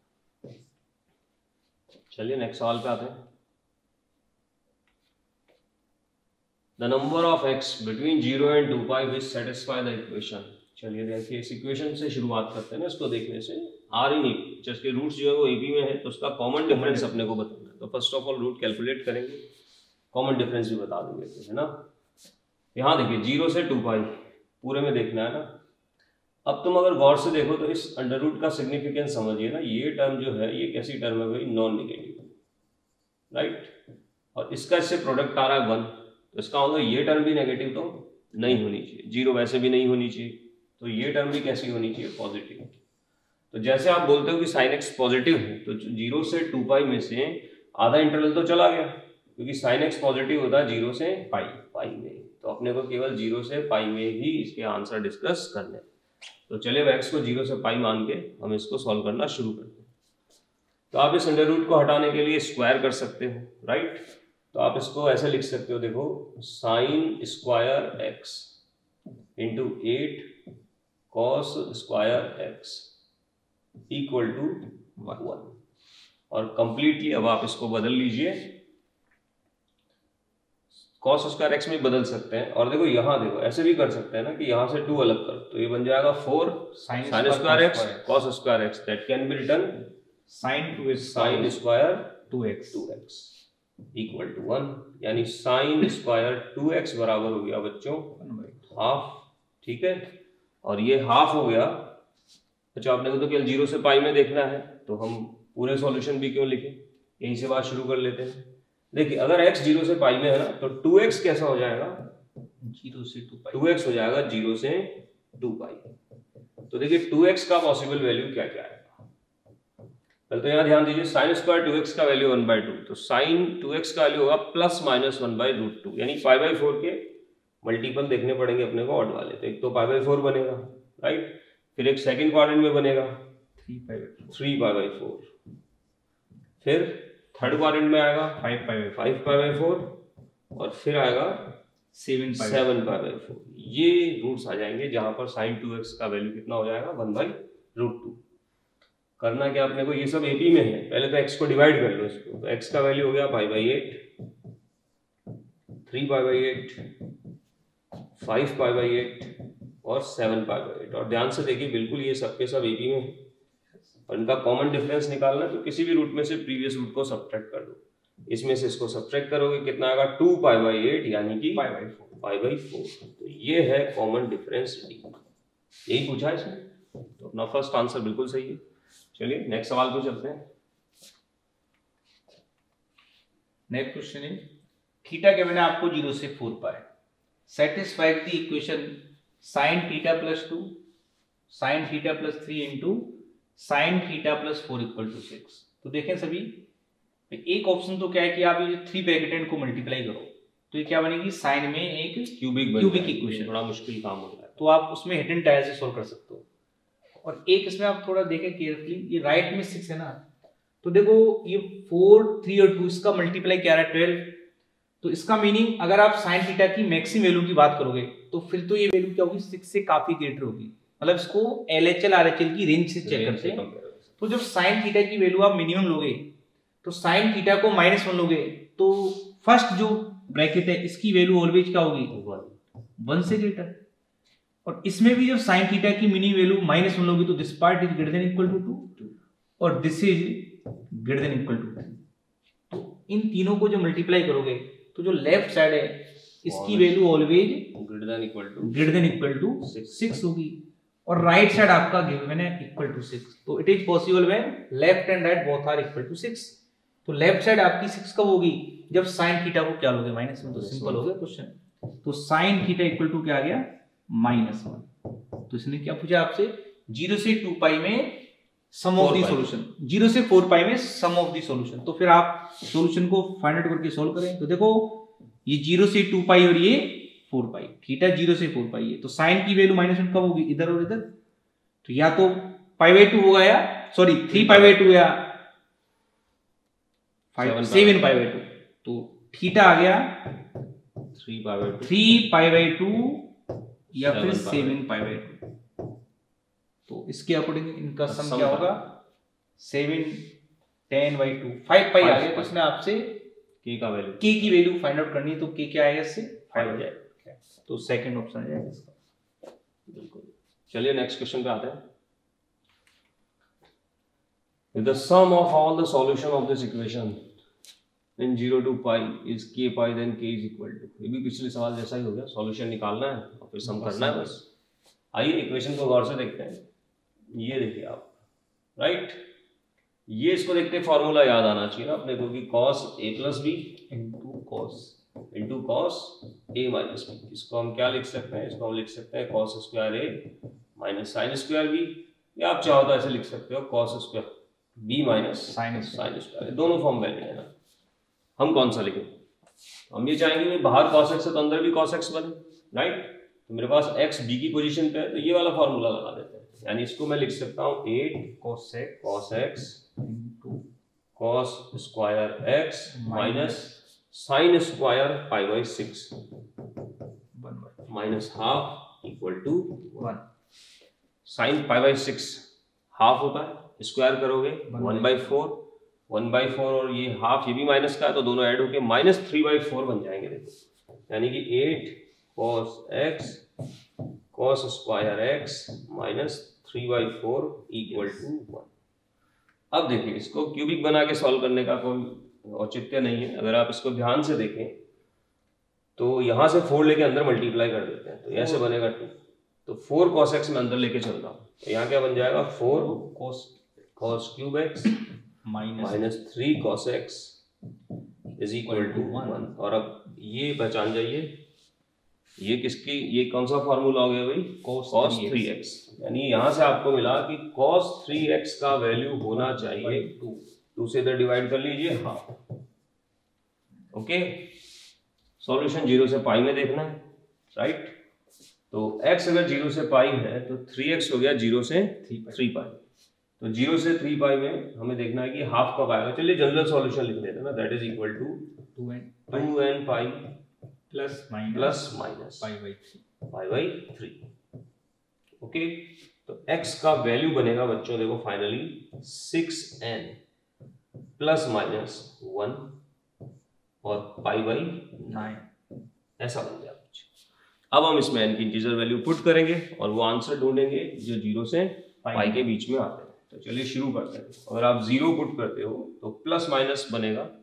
चलिए नेक्स्ट सवाल पे आते हैं। The number of X between zero and two pi which satisfy the equation. चलिए देखिए इस इक्वेशन से शुरुआत करते हैं ना, इसको देखने से आ रही नहीं, जिसके रूट्स जो है वो एबी में है, तो उसका कॉमन डिफरेंस अपने को बताना है। तो first of all root calculate करेंगे, कॉमन डिफरेंस भी बता देंगे, है ना। यहाँ देखिए जीरो से टू पाई पूरे में देखना है ना। अब तुम अगर गौर से देखो तो इस अंडर रूट का सिग्निफिकेंस समझिए ना, ये टर्म जो है ये कैसी टर्म है भाई, नॉन नेगेटिव, राइट। और इसका इससे प्रोडक्ट आ रहा है वन, तो इसका मतलब ये टर्म भी नेगेटिव तो नहीं होनी चाहिए, जीरो वैसे भी नहीं होनी चाहिए, तो ये टर्म भी कैसी होनी चाहिए, पॉजिटिव। तो जैसे आप बोलते हो कि साइन एक्स पॉजिटिव है, तो जीरो से टू पाई में से आधा इंटरवल तो चला गया, क्योंकि साइन एक्स पॉजिटिव होता है जीरो से पाई पाई में, तो अपने को केवल जीरो से पाई में ही इसके आंसर डिस्कस करने। तो चलिए अब एक्स को जीरो से पाई मान के हम इसको सॉल्व करना शुरू करते हैं। तो आप इस अंडर रूट को हटाने के लिए स्क्वायर कर सकते हो, राइट। तो आप इसको ऐसे लिख सकते हो, देखो sine square X into eight cos square x equal to one. और कंप्लीटली अब आप इसको बदल लीजिए, कॉस स्क्वायर एक्स में बदल सकते हैं। और देखो यहाँ देखो ऐसे भी कर सकते हैं ना कि यहाँ से टू अलग कर, तो ये बन जाएगा four sine square X cos square X, that can be written sine two sign square two X two x equal to one. यानी साइन स्क्वायर टू एक्स बराबर हो गया बच्चों हाफ, ठीक है। और ये हाफ हो गया। अच्छा आपने को तो केवल जीरो से पाई में देखना है, तो हम पूरे सॉल्यूशन भी क्यों लिखें, यहीं से बात शुरू कर लेते हैं। देखिए अगर x जीरो से पाई में है ना, तो टू एक्स कैसा हो जाएगा, जीरो से टू पाई, टू एक्स हो जाएगा जीरो से टू पाई। तो देखिए टू एक्स का पॉसिबल वैल्यू क्या क्या है, पहले तो यहाँ ध्यान दीजिए साइन स्क्वायर टू एक्स का वैल्यू वन बाई टू, तो साइन टू एक्स का वैल्यू होगा plus minus one by root two, यानी पाई बाई फोर के मल्टीपल देखने पड़ेंगे अपने को ऑड वाले। तो एक तो पाई बाई फोर बनेगा, राइट, फिर एक सेकंड क्वाड्रेंट में बनेगा three pi by three pi by four, फिर थर्ड क्वाड्रेंट में आएगा five pi by five pi by four, और फिर आएगा seven pi seven pi by four. ये रूट्स आ जाएंगे जहां पर साइन टू एक्स का वैल्यू कितना हो जाएगा, वन बाई रूट टू। करना क्या अपने को, ये सब एपी में है, पहले तो एक्स को डिवाइड कर लो इसको। तो एक्स का वैल्यू हो गया pi by eight, three pi by eight, five pi by eight और सेवन पाई बाई एट। और ध्यान से देखिए बिल्कुल ये सब के सब एपी में है, और इनका कॉमन डिफरेंस निकालना है तो किसी भी रूट में से प्रीवियस रूट को सब्ट्रैक्ट कर दो। इसमें से इसको सब्ट्रैक्ट करोगे कितना आएगा टू पाई बाई एट यानी कि pi by four pi by four. तो ये है कॉमन डिफरेंस डी, यही पूछा है इसमें। तो अपना फर्स्ट आंसर बिल्कुल सही है। चलिए नेक्स्ट सवाल पे चलते हैं। नेक्स्ट क्वेश्चन है थीटा गिवन है आपको जीरो से four pi, satisfy the equation sine theta plus two sine theta plus three into sine theta plus four equal to six. तो देखें सभी, एक ऑप्शन तो क्या है कि आप ये थ्री ब्रैकेट को मल्टीप्लाई करो तो ये क्या बनेगी, साइन में एक क्यूबिक क्यूबिक इक्वेशन, बड़ा मुश्किल काम होता है। तो आप उसमें हिडन टाइल से सॉल्व कर सकते हो। और एक इसमें आप थोड़ा देखें केयरफुली, ये राइट में सिक्स है ना, तो देखो ये फोर थ्री और टू इसका मल्टीप्लाई क्या है ट्वेल्व, तो इसका मीनिंग अगर आप साइन थीटा की मैक्सिमम वैल्यू की बात करोगे तो फिर तो ये वैल्यू क्या होगी, सिक्स से काफी ग्रेटर होगी। मतलब इसको एलएचएल आरएचएल की रेंज से चेक करते हैं। तो जब साइन थीटा की वैल्यू आप मिनिमम लोगे तो साइन थीटा को माइनस वन लोगे तो फर्स्ट जो ब्रैकेट है इसकी वैल्यू ऑलवेज क्या होगी, वन से ग्रेटर। और इसमें भी जब साइन थीटा की मिनिमम वैल्यू माइनस वन लोगे तो this part is greater than equal to two और this is greater than equal to three. तो इन तीनों को जब मल्टीप्लाई करोगे तो जो लेफ्ट साइड है इसकी value always greater than equal to greater than equal to six होगी और राइट साइड आपका गिवन है इक्वल टू सिक्स। तो it is possible when left and right both are equal to six. तो left side आपकी six कब होगी, जब साइन थीटा को क्या लोगे, माइनस वन। तो सिंपल हो गया क्वेश्चन। तो साइन थीटा इक्वल टू क्या आ गया, माइनस वन। तो इसने क्या पूछा आपसे, जीरो से टू पाई में sum of the solution, zero से फोर पाई में सम ऑफ दी सॉल्यूशन। तो फिर आप सॉल्यूशन को फाइंड आउट करके सॉल्व करें। तो देखो ये जीरो से टू पाई और ये फोर पाई, थीटा जीरो से फोर पाई है तो साइन की वैल्यू माइनस वन कब होगी, इधर और इधर। तो या तो पाई बाई टू होगा या sorry three pi by two या सेवन पाई बाई टू। तो थीटा आ गया three pi by two three pi by two या फिर सेवन पाई बाई टू। तो इसके अकॉर्डिंग इनका सम क्या होगा, seven ten by two, five pi आ गया। तो इसने आपसे के का वैल्यू के की वैल्यू फाइंड आउट करनी है तो के क्या आएगा, इससे फाइव हो जाएगा। तो सेकंड ऑप्शन आ जाएगा इसका। बिल्कुल। चलिए नेक्स्ट क्वेश्चन पे आते हैं। If the sum of all the solution of this equation in zero to pi is k pi, then k is equal to, ये भी पिछले सवाल जैसा ही हो गया, सॉल्यूशन निकालना है और फिर सम करना है बस। आइए इक्वेशन को गौर से देखते हैं। ये देखिए आप, राइट, ये इसको देखते फॉर्मूला याद आना चाहिए ना अपने को कि cos a plus B into cos into cos A minus B. इसको हम क्या लिख सकते हैं, इसको हम लिख सकते हैं cos square A minus sine square B, या आप चाहो तो ऐसे लिख सकते हो cos square B minus sine sine square. दोनों फॉर्म वैलिड है ना। हम कौन सा लिखें, हम ये चाहेंगे कि बाहर cos x है तो अंदर भी cos x बने, राइट। तो मेरे पास x b की पोजीशन पे है तो ये वाला फॉर्मूला लगा देते हैं। यानी इसको मैं लिख सकता हूँ eight cos x cos x into cos square x minus sine square pi by six minus half equal to one. Sine pi by six half होता है, स्क्वायर करोगे one by four, one by four और ये half ये भी minus का है तो दोनों ऐड होके माइनस थ्री बाई फोर बन जाएंगे। देखो यानी कि eight cos x cos square x minus three by four equal to one. अब देखिए इसको क्यूबिक बना के सॉल्व करने का कोई औचित्य नहीं है। अगर आप इसको ध्यान से देखें तो यहाँ से फोर लेके अंदर मल्टीप्लाई कर देते हैं तो ऐसे बनेगा टू। तो फोर cos x में अंदर लेके चल रहा हूँ तो यहाँ क्या बन जाएगा, four cos cos cube x minus three cos x is equal to one. और अब ये पहचान जाइए, ये किसकी, ये कौन सा फॉर्मूला हो गया भाई, cos थ्री एक्स। यानी यहाँ से आपको मिला कि cos थ्री एक्स का वैल्यू होना चाहिए टू। टू से इधर डिवाइड कर लीजिए हाफ। ओके, सॉल्यूशन जीरो से पाई में देखना है, राइट। तो x अगर जीरो से पाई है तो थ्री एक्स हो गया जीरो से थ्री पाई। तो जीरो से थ्री पाई में हमें देखना है कि हाफ कब आएगा। चलिए जनरल सॉल्यूशन लिख देते हैं ना, that is equal to two n two n pi plus plus minus pi by three pi by three. Okay, तो x का वैल्यू बनेगा बच्चों देखो finally six n plus minus one और पाई बाई नाइन, ऐसा बन गया कुछ। अब हम इसमें n की इंटीजर वैल्यू पुट करेंगे और वो आंसर ढूंढेंगे जो जीरो से पाई के बीच में आते हैं। तो चलिए शुरू करते हैं। अगर आप जीरो पुट करते हो तो प्लस माइनस बनेगा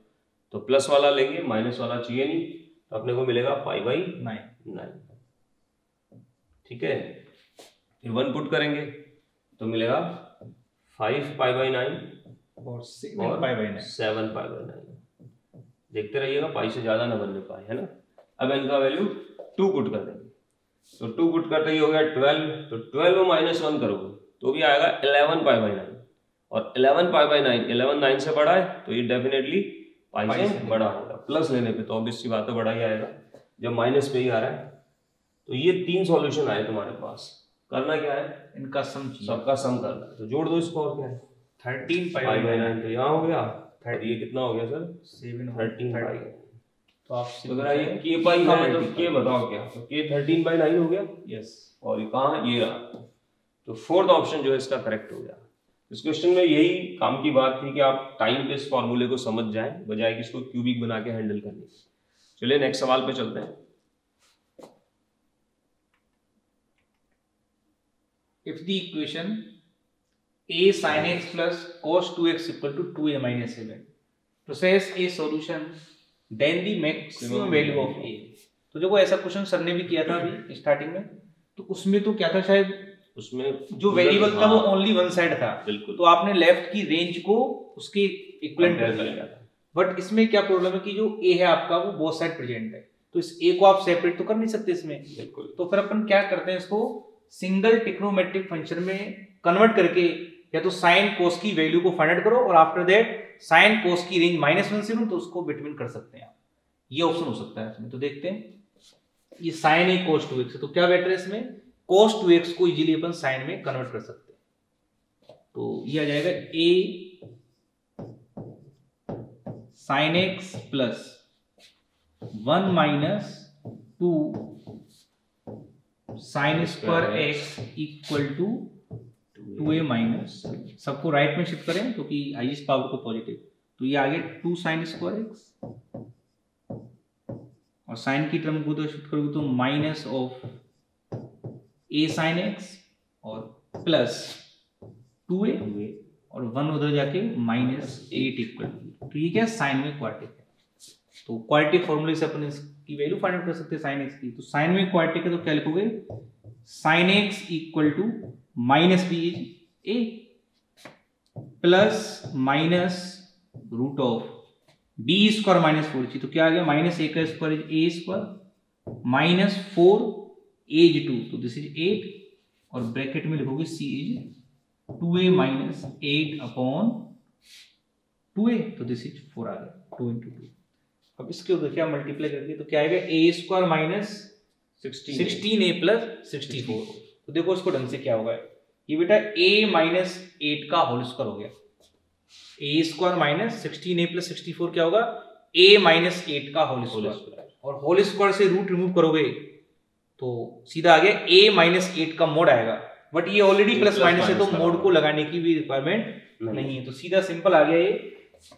तो प्लस वाला लेंगे, माइनस वाला चाहिए नहीं, तो अपने को मिलेगा फाइव बाई नाइन नाइन। ठीक है, फिर वन पुट करेंगे तो मिलेगा फाइव पाई बाई नाइन और seven pi by nine seven pi by nine. देखते रहिएगा, पाई से ज्यादा ना बनने पाए, है ना। अब इनका वैल्यू टू पुट कर देंगे, तो टू पुट करते ही हो गया ट्वेल्व, तो ट्वेल्व में माइनस वन करोगे तो भी आएगा इलेवन पाई बाई नाइन, और eleven pi by nine eleven nine से बड़ा है तो ये डेफिनेटली पाई से, से बड़ा होगा। प्लस लेने पे तो ऑब्वियस सी बात है बड़ा ही आएगा, जब माइनस पे ही आ रहा है। तो ये तीन सॉल्यूशन आए तुम्हारे पास, करना क्या है, इनका सम, सबका सम करना है। तो जोड़ दो इसको, और क्या है, थर्टीन पाई बाई नाइन, तो यहाँ हो गया, ये कितना हो गया सर, सेवन थर्टीन पाई। तो आप अगर ये के पाई है तो के बताओ क्या, तो के थर्टीन बाई नाइन हो गया। यस, और ये कहाँ, ये रहा, तो फोर्थ ऑप्शन जो है इसका करेक्ट हो गया। इस क्वेश्चन में यही काम की बात थी कि आप टाइम पे इस फॉर्मूले को समझ जाएं, बजाय कि इसको क्यूबिक बना के हैंडल करने की। चलिए नेक्स्ट सवाल पे चलते हैं। If the equation a sin x plus cos two x equal to two a minus seven process a solution then the maximum value of a। तो देखो ऐसा क्वेश्चन सर ने भी किया था अभी स्टार्टिंग में, तो उसमें तो क्या था, शायद उसमें जो वेरिएबल था वो ओनली वन साइड था, बिल्कुल, तो आपने लेफ्ट की रेंज को उसके इक्विवेलेंट कर लिया था। बट इसमें क्या प्रॉब्लम है कि जो a है आपका वो बोथ साइड प्रेजेंट है, तो इस a को आप सेपरेट तो कर नहीं सकते इसमें, बिल्कुल। तो फिर अपन क्या करते हैं, इसको सिंगल ट्रिग्नोमेट्रिक फंक्शन में कन्वर्ट करके या तो साइन कोस की वैल्यू को फाइंड आउट करो, और आफ्टर दैट साइन कोस की रेंज माइनस वन से वन, तो उसको बिटवीन कर सकते हैं आप, ये ऑप्शन हो सकता है इसमें। तो देखते हैं, ये sine a cos two x है, तो क्या बेटर है इसमें, कोस टू एक्स को इजीली अपन साइन में कन्वर्ट कर सकते हैं। तो ये आ जाएगा a sine x plus one minus two sign square x equal to two a minus, सबको राइट में शिफ्ट करें क्योंकि हाईएस्ट पावर को पॉजिटिव, तो ये आ गया टू साइन स्क्वायर एक्स, और साइन की टर्म को तो शिफ्ट करोगे तो minus of a sine x और प्लस टू ए, और वन उधर जाके माइनस एट इक्वल टू, तो ये क्या साइन में क्वाड्रेटिक है। तो क्वाड्रेटिक फॉर्मूले से अपन इसकी वैल्यू फाइंड आउट कर सकते हैं साइन एक्स की। तो साइन में क्वाड्रेटिक है तो क्या लिखोगे, sine x equal to minus b is a plus minus root of b square minus four c, तो क्या आ गया, माइनस ए का square is a square minus four as two, तो दिस इज एट, और ब्रैकेट में लिखोगे c is two a minus eight upon two a, तो दिस इज फोर आ गया, टू इंटू टू। अब इसके उधर क्या मल्टीप्लाई करके तो क्या आएगा, a square minus sixteen a plus sixty four. तो देखो इसको ढंग से क्या होगा, ये बेटा a माइनस एट का होल स्क्वायर हो गया, a square minus sixteen a plus sixty four क्या होगा, a माइनस एट का होल स्क्वायर, और होल स्क्वायर से रूट रिमूव करोगे तो सीधा आ गया a माइनस एट का मोड आएगा, बट ये ऑलरेडी प्लस माइनस है तो मोड को लगाने की भी रिक्वायरमेंट नहीं है, तो सीधा सिंपल आ गया ये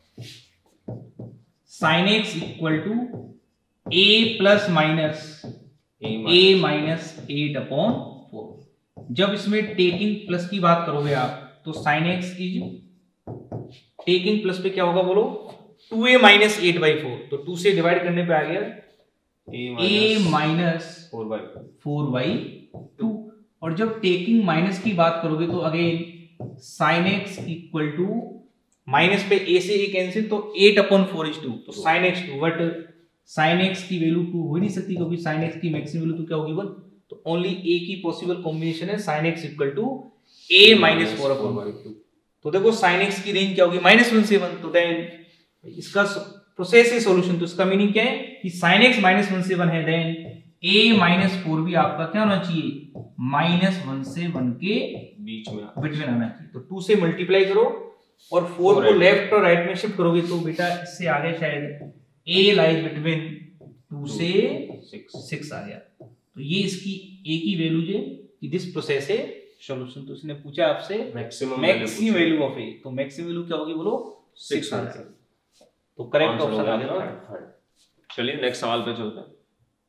sine x equal to a plus minus a minus eight upon four. जब इसमें टेकिंग प्लस की बात करोगे आप तो sine x is taking plus पे क्या होगा बोलो, two a minus eight by four, तो टू से डिवाइड करने पे आ गया a minus four by four by two, और जब टेकिंग माइनस की बात करोगे तो again sine x equal to minus पे a से a कैंसिल, तो eight upon four is two, तो sine x two, but sine x की वैल्यू टू हो ही नहीं सकती क्योंकि साइन एक्स की मैक्सिमम वैल्यू तो क्या होगी वन, तो ओनली a की पॉसिबल कॉम्बिनेशन है sine x equal to a minus four upon by two. तो देखो साइन एक्स की रेंज क्या होगी, माइनस वन से वन, तो देन इसका प्रोसेस है सॉल्यूशन, तो इसका मीनिंग क्या है कि साइन एक्स माइनस वन से वन है, देन a माइनस फोर भी आपका क्या होना चाहिए, माइनस वन से वन के बीच में बिटवीन आना चाहिए। तो टू से मल्टीप्लाई करो और फोर को लेफ्ट और राइट में शिफ्ट करोगे तो बेटा इससे आगे शायद a लाइज बिटवीन टू से सिक्स आ गया, तो ये इसकी a की वैल्यू है कि दिस प्रोसेस है सॉल्यूशन। तो उसने पूछा आपसे maximum maximum value of a, तो मैक्सिमम वैल्यू क्या होगी बोलो, सिक्स आ गया, तो करेक्ट ऑप्शन आ गया थर्ड। चलिए नेक्स्ट सवाल पे चलते हैं।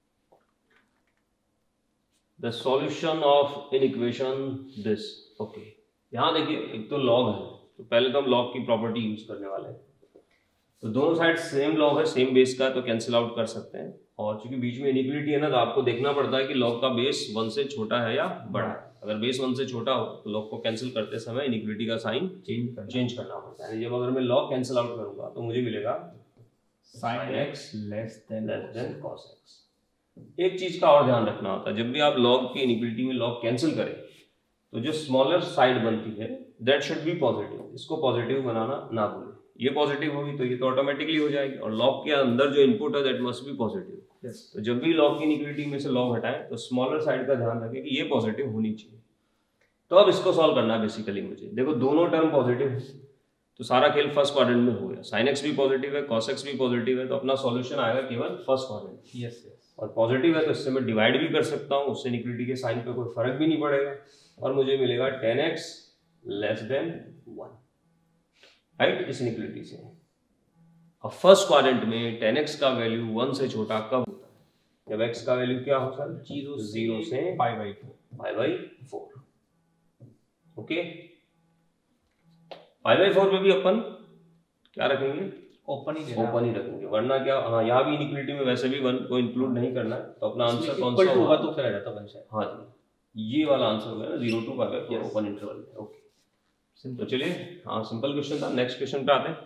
The solution of in equation this, okay, यहाँ देखिए एक तो लॉग है, तो पहले तो हम लॉग की प्रॉपर्टी यूज करने वाले हैं। तो दोनों साइड सेम लॉग है, सेम बेस का, तो कैंसिल आउट कर सकते हैं। और चूंकि बीच में इनइक्वलिटी है ना, तो आपको देखना पड़ता है कि लॉग का बेस वन से छोटा है या बड़ा है। अगर बेस वन से छोटा हो तो लॉग को कैंसिल करते समय इनइक्वलिटी का साइन चेंज कर चेंज करना पड़ता है। जब अगर मैं लॉग कैंसिल आउट करूंगा तो मुझे मिलेगा sin x less than less than cos x। एक चीज का और ध्यान रखना होता है, जब भी आप लॉग की इनइक्वलिटी में लॉग कैंसिल करें तो जो स्मॉलर साइड बनती है दैट शुड बी पॉजिटिव, इसको पॉजिटिव बनाना ना भूलें। ये पॉजिटिव होगी तो ये तो ऑटोमेटिकली हो जाएगी, और लॉग के अंदर जो इनपुट है that must be positive. yes. तो जब भी लॉग की इनइक्वलिटी में से लॉग हटाएं तो स्मॉलर साइड का ध्यान रखें कि ये पॉजिटिव होनी चाहिए। तो अब इसको सॉल्व करना है बेसिकली मुझे। देखो दोनों टर्म पॉजिटिव है तो सारा खेल फर्स्ट क्वाड्रेंट में हो गया। sin x भी पॉजिटिव है, cos x भी पॉजिटिव है, तो अपना सॉल्यूशन आएगा केवल फर्स्ट क्वाड्रेंट। Yes yes. और पॉजिटिव है तो इससे मैं डिवाइड भी कर सकता हूँ, उससे इनइक्वलिटी के साइन पे कोई फर्क भी नहीं पड़ेगा, और मुझे मिलेगा tan x less than one, right, इस इनइक्वलिटी से। अब फर्स्ट क्वाड्रेंट में टेन एक्स का वैल्यू वन से छोटा कब होता है? जब x का वैल्यू क्या हो सर? जीरो जीरो से pi by four pi by four. Okay, pi by four पे भी अपन क्या रखेंगे? ओपन ही लेना, ओपन ही रखेंगे, वरना क्या, हाँ यहाँ भी इनइक्वलिटी में वैसे भी वन को इंक्लूड नहीं करना है, तो अपना आंसर कौन सा होगा? तो फिर आ जाता वन से। हाँ जी, ये वाला आंसर होगा ना zero two pi by four open interval में। ओके, तो चलिए, हाँ सिंपल क्वेश्चन था। नेक्स्ट क्वेश्चन पे आते हैं,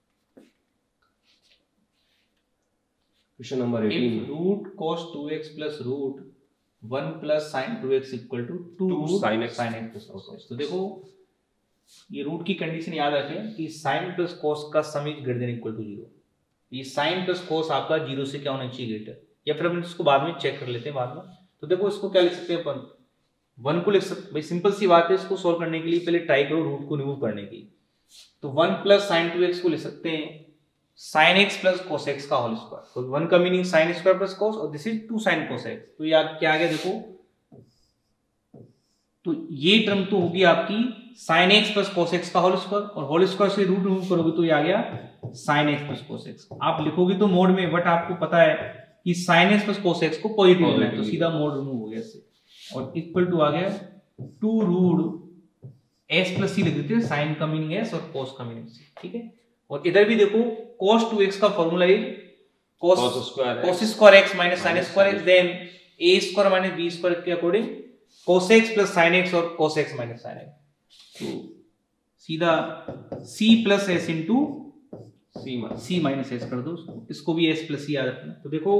question number eighteen. Root cos two x plus root one plus sin two x equal to two sin x sin x plus cos x। तो देखो ये रूट की कंडीशन याद रखें कि sin प्लस cos का sum is greater than equal to zero. ये sin plus cos आपका जीरो से क्या होना चाहिए? ग्रेटर। या फिर हम इसको बाद में चेक कर लेते हैं बाद में। तो देखो इसको क्या लिख सकते हैं अपन? वन को लिख सकते, भाई सिंपल सी बात है, इसको सोल्व करने के लिए पहले ट्राई करो रूट को रिमूव करने की। तो one plus sin two x को लिख सकते हैं sin x plus cos x का होल स्क्वायर। तो वन का meaning sin square plus cos, और this is two sin cos x। तो ये क्या आ गया देखो, तो ये टर्म तो होगी आपकी sin x plus cos x का होल स्क्वायर, और होल स्क्वायर से रूट रिमूव करोगे तो ये आ गया sin x plus cos x। आप लिखोगे तो मोड में, बट आपको पता है कि sin x plus cos x को पॉजिटिव लेना है, तो सीधा मोड रिमूव हो गया इससे, और इक्वल टू आ गया two root s plus c लिख देते हैं, sin का मीनिंग s और cos का मीनिंग c, ठीक है। और इधर भी देखो cos टू एक्स का फॉर्मूला है cos square cos square x minus sin square x, then a square minus b square के according cos x plus sin x और cos x minus sin x। तो सीधा c plus s into c c minus s कर दो, इसको भी s plus c याद रखना। तो देखो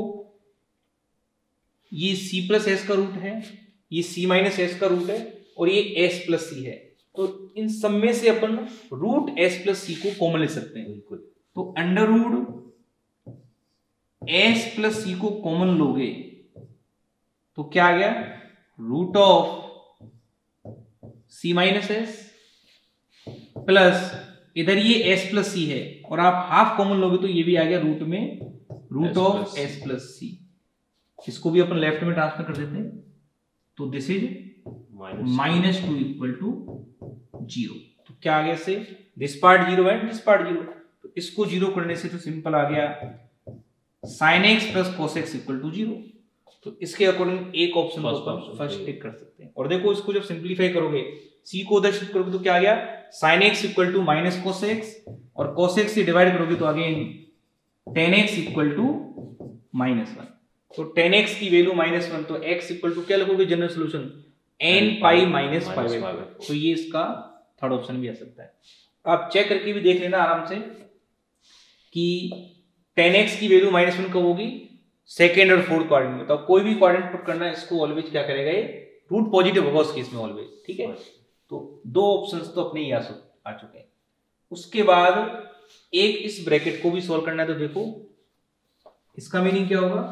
ये c प्लस s का रूट है, ये c माइनस s का रूट है, और ये s प्लस c है। तो इन सब में से अपन रूट s प्लस c को कॉमन ले सकते हैं। बिल्कुल, तो under root s plus c को कॉमन लोगे तो क्या आ गया? Root of c minus s plus इधर ये s प्लस c है, और आप हाफ कॉमन लोगे तो ये भी आ गया रूट में root of s plus c। इसको भी अपन लेफ्ट में ट्रांसफर कर देते हैं, तो this is minus two equal to zero. तो क्या आ गया इससे? This part zero and this part zero. तो इसको जीरो करने से तो सिंपल आ गया sin x plus cos x equal to zero. तो इसके अकॉर्डिंग एक ऑप्शन को अपन फर्स्ट टिक कर सकते हैं। और देखो इसको जब सिंप्लीफाई करोगे, c को उधर शिफ्ट करोगे तो क्या आ गया? sin x equal to minus cos x, और cos x से डिवाइड करोगे तो again tan x equal to minus one. तो tan x की वैल्यू माइनस वन, तो x इक्वल टू क्या लगोगे general solution? n pi minus pi. तो ये इसका थर्ड ऑप्शन भी आ सकता है। आप चेक करके भी देख लेना आराम से कि tan x की वैल्यू माइनस वन कब होगी? सेकेंड और फोर्थ क्वाड्रेंट में। तो कोई भी क्वाड्रेंट पुट करना है, इसको ऑलवेज क्या करेगा? ये रूट पॉजिटिव होगा उस केस में ऑलवेज, ठीक है। तो दो ऑप्शंस तो अपने ही आ चुके हैं। उसके बाद एक इस ब्रैकेट को भी सॉल्व करना है। तो देखो इसका मीनिंग क्या होगा?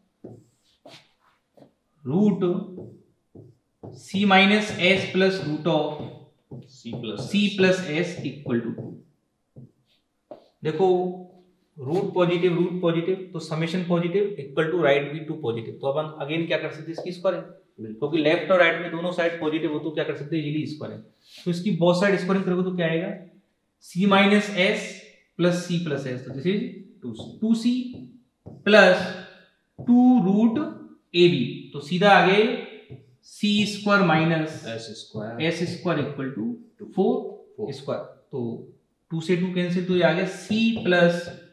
Root c minus s plus root of c plus c plus s equal to two. देखो रूट पॉजिटिव रूट पॉजिटिव, तो summation positive equal to right भी टू पॉजिटिव। तो अपन अगेन क्या कर सकते हैं? इसकी स्क्वायरिंग, क्योंकि लेफ्ट और राइट में दोनों साइड पॉजिटिव हो तो क्या कर सकते हैं? Easily squaring. तो इसकी बोथ साइड स्क्वायरिंग करोगे तो क्या आएगा? c minus s plus c plus s, तो this is two c two c plus two root a b. तो सीधा आगे c square minus s square s square equal to four square. तो two से टू कैंसिल, तो ये आ गया c plus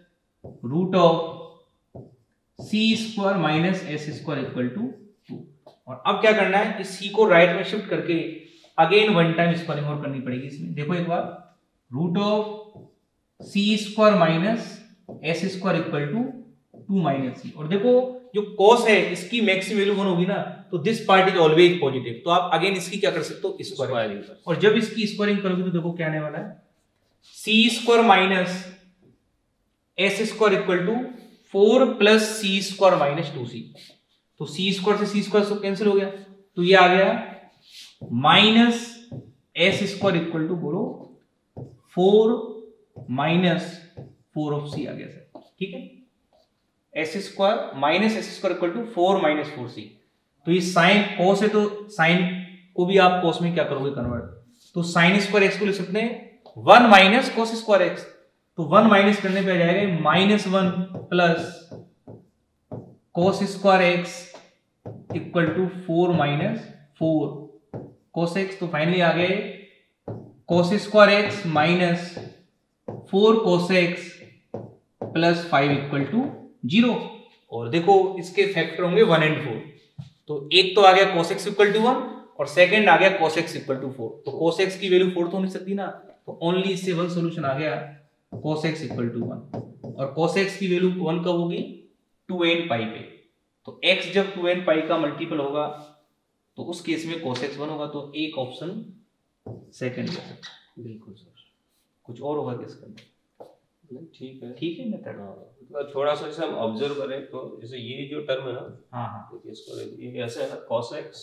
root of c square minus s square equal to two. और अब क्या करना है, इस सी को राइट में शिफ्ट करके अगेन वन टाइम स्क्वायरिंग और करनी पड़ेगी इसमें। देखो एक बार, root of c square minus s square equal to two minus c. और देखो जो cos है इसकी मैक्सिमम वैल्यू वन होगी ना, तो this part is always positive, तो आप अगेन इसकी क्या कर सकते हो, स्क्वायरिंग। और जब इसकी स्क्वायरिंग करोगे तो देखो क्या आने वाला है, c square minus s square equal to four plus c square minus two c. तो सी स्क्वायर से सी स्क्वायर तो कैंसिल हो गया, तो ये आ गया minus s square equal to बोलो four minus four of c आ गया सर, ठीक है। S square minus s square equal to four minus four c. तो ये साइन कोस है, तो साइन को भी आप कोस में क्या करोगे, कन्वर्ट। तो साइन स्क्वायर एक्स को लिख सकते हैं one minus cos square x. तो वन माइनस करने पे आ जाएगा minus one plus cos square x equal to four minus four cos x. तो फाइनली आ गए cos square x minus four cos x plus five equal to zero. और देखो इसके फैक्टर होंगे वन एंड फोर, तो एक तो आ गया cos x equal to one और सेकंड आ गया cos x equal to four. तो cos x की वैल्यू फोर तो नहीं सकती ना, तो ओनली इससे वन सॉल्यूशन आ गया cos x equal to one. और cos x की वैल्यू वन कब होगी, टू एन पाई पे। तो x जब टू एन पाई का मल्टीपल होगा तो उस केस में cos x वन होगा। तो एक ऑप्शन सेकंड है सर। बिल्कुल सर। कुछ और होगा क्या इसका? ठीक है, ठीक है मेथड। तो थोड़ा सा जैसे हम ऑब्जर्व करें तो जैसे ये जो टर्म है ना, हाँ हाँ, तो इसको ये ऐसे है ना, cos x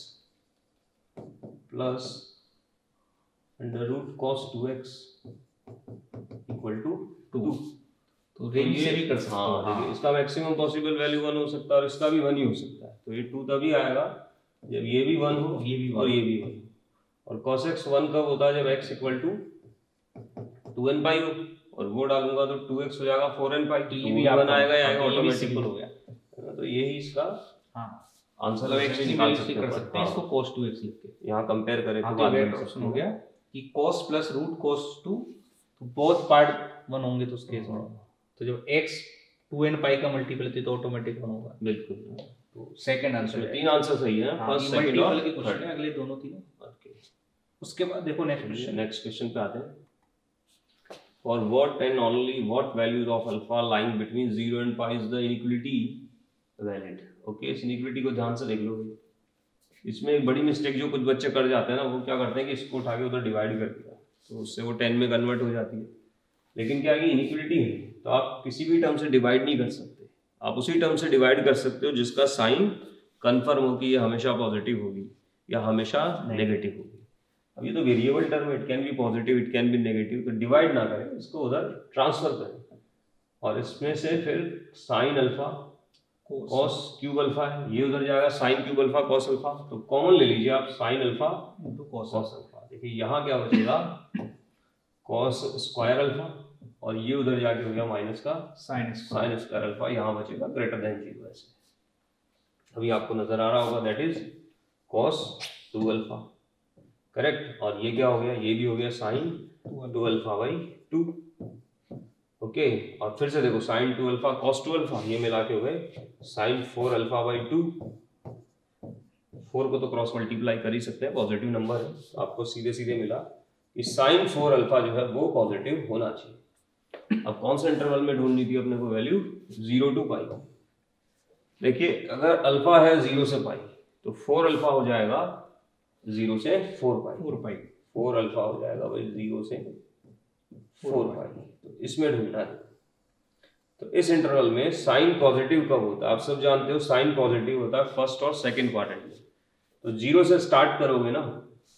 plus under root cos two x equal to two. तो रेंज से भी कर सकते हो। हाँ, देखिए इसका मैक्सिमम पॉसिबल वैल्यू वन हो सकता है और इसका भी वन ही हो सकता है। तो ये टू तभी आएगा जब ये भी वन हो, ये भी और ये भी वन। और cos x वन कब होता है, जब x equal to two n pi हो, और वो डालूंगा तो टू एक्स हो जाएगा फोर एन पाई। तो ये भी वन आएगा, आएगा ऑटोमेटिक हो गया। तो यही इसका आंसर है। x निकाल सकते हैं इसको cos टू x लिख के यहाँ कंपेयर करें तो बाद में ऑप्शन हो गया कि cos plus root cos two, तो बोथ पार्ट वन होंगे तो उस केस में तो जब x टू एन पाई का मल्टीपल होती है तो ऑटोमेटिक वन होगा। बिल्कुल। तो सेकंड आंसर, तीन आंसर सही है, फर्स्ट सेकंड और के क्वेश्चन है, अगले दोनों तीनों। ओके, उसके बाद देखो नेक्स्ट क्वेश्चन। नेक्स्ट क्वेश्चन पे आते हैं। For what and only what values of alpha lying between zero and pi is the inequality valid? Okay, इस inequality को ध्यान से देख लो। इसमें एक बड़ी मिस्टेक जो कुछ बच्चे कर जाते हैं ना, वो क्या करते हैं कि इसको उठा के उधर डिवाइड कर दिया, तो उससे वो टेन में कन्वर्ट हो जाती है। लेकिन क्या है, इनिक्वलिटी है तो आप किसी भी टर्म से डिवाइड नहीं कर सकते। आप उसी टर्म से डिवाइड कर सकते हो जिसका साइन कन्फर्म हो कि ये हमेशा पॉजिटिव होगी या हमेशा नेगेटिव होगी। अब ये तो वेरिएबल टर्म है, it can be positive, it can be negative. तो डिवाइड ना करें, इसको उधर ट्रांसफर करें और इसमें से फिर sine alpha cos cube alpha है, ये उधर जाएगा sine cube alpha cos alpha. तो कॉमन ले लीजिए आप sine alpha into cos alpha. देखिए यहाँ क्या बचेगा, कॉस स्क्वायर अल्फा, और ये उधर जाके हो गया माइनस का साइन साइन स्क्वायर अल्फा। यहाँ बचेगा ग्रेटर देन जीरो। ऐसे अभी आपको नजर आ रहा होगा, that is cos two alpha, correct. और ये क्या हो गया, ये भी हो गया sine two alpha by two. Okay, और फिर से देखो sine two alpha cos two alpha, ये मिला के हो गए sine four alpha by two. Four को तो क्रॉस मल्टीप्लाई कर ही सकते हैं, पॉजिटिव नंबर है। आपको सीधे सीधे मिला कि साइन फोर अल्फा जो है वो पॉजिटिव होना चाहिए। अब कौन सा इंटरवल में ढूंढनी थी अपने को वैल्यू, जीरो टू पाई। देखिए अगर अल्फा है जीरो से पाई तो फोर अल्फा हो जाएगा जीरो से four pi, four pi four alpha हो जाएगा भाई जीरो से फोर पाई। तो इसमें ढूंढना है। तो इस इंटरवल में साइन पॉजिटिव कब होता है, आप सब जानते हो साइन पॉजिटिव होता है फर्स्ट और सेकंड क्वाड्रेंट में। तो जीरो से स्टार्ट करोगे ना,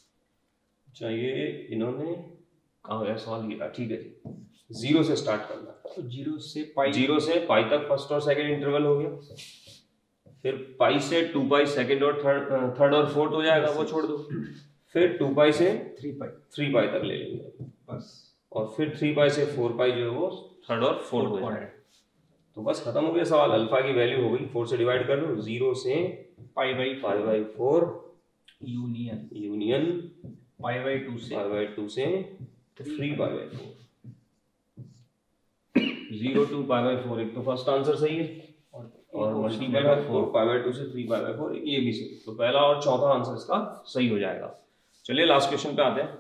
चाहिए इन्होंने कहा गया सॉल्व किया, ठीक है जी, जीरो से स्टार्ट करना। तो जीरो से पाई, जीरो से पाई तक फर्स्ट और सेकंड इंटरवल हो गया। फिर पाई से टू पाई सेकंड और थर्ड थर्ड और फोर्थ हो जाएगा, वो छोड़ दो। फिर टू पाई से थ्री पाई थ्री पाई तक ले लेंगे बस। और फिर थ्री पाई से फोर पाई जो है वो थर्ड और फोर्थ हो जाएगा। तो बस खत्म हो गया सवाल। अल्फा की वैल्यू हो गई, फोर से डिवाइड कर लो, जीरो से pi by pi by four union union pi by two से पाई बाई टू से three pi by four. Zero two pi by four, एक तो फर्स्ट आंसर सही है और multiply by four pi by two से three pi by four, ये भी सही। तो पहला और चौथा आंसर इसका सही हो जाएगा। चलिए लास्ट क्वेश्चन पे आते हैं।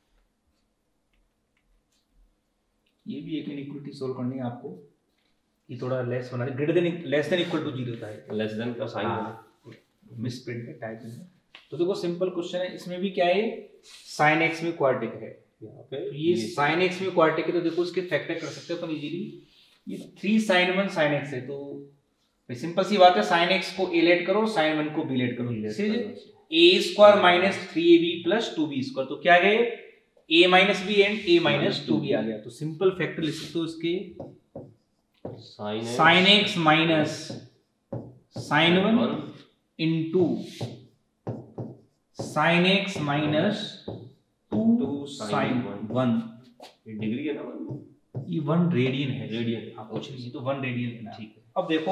ये भी एक इनइक्वालिटी सोल्व करनी है आपको। ये थोड़ा लेस बना greater than less than equal to zero था, लेस देन का साइन है, मिस प्रिंट है टाइप में। तो देखो सिंपल क्वेश्चन है, इसमें भी क्या है, sin x में क्वाड्रेटिक है यहाँ पे। तो ये sin x में क्वाड्रेटिक है, तो देखो इसके फैक्टर कर सकते हो अपन इजीली। ये three sin one sin x है, तो सिंपल सी बात है, sin x को a लेट करो, sin वन को b लेट करो। a square minus three a b plus two b square, तो क्या गए a minus b and a minus two b आ गया। तो सिंपल फैक्टर लिख सकते हो इसके, sin x minus sin one into sin x minus two sin one. Degree है ना वन, ये वन रेडियन है, रेडियन आप कुछ नहीं तो वन रेडियन लेना। ठीक है। अब देखो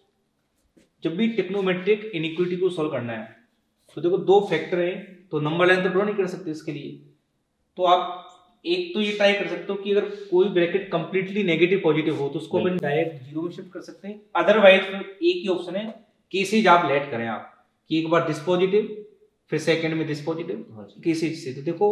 जब भी ट्रिग्नोमेट्रिक इनइक्वालिटी को सॉल्व करना है तो देखो दो फैक्टर है, तो नंबर लाइन तो ड्रॉ नहीं कर सकते इसके लिए। तो आप एक तो ये ट्राई कर सकते हो कि अगर कोई ब्रैकेट कंप्लीटली नेगेटिव पॉजिटिव हो तो उसको अपन डायरेक्ट जीरो में शिफ्ट कर सकते हैं। अदरवाइज एक ही ऑप्शन है, केसेज आप लेट करें आप कि एक बार दिस पॉजिटिव फिर सेकंड में दिस पॉजिटिव केसेज से। तो देखो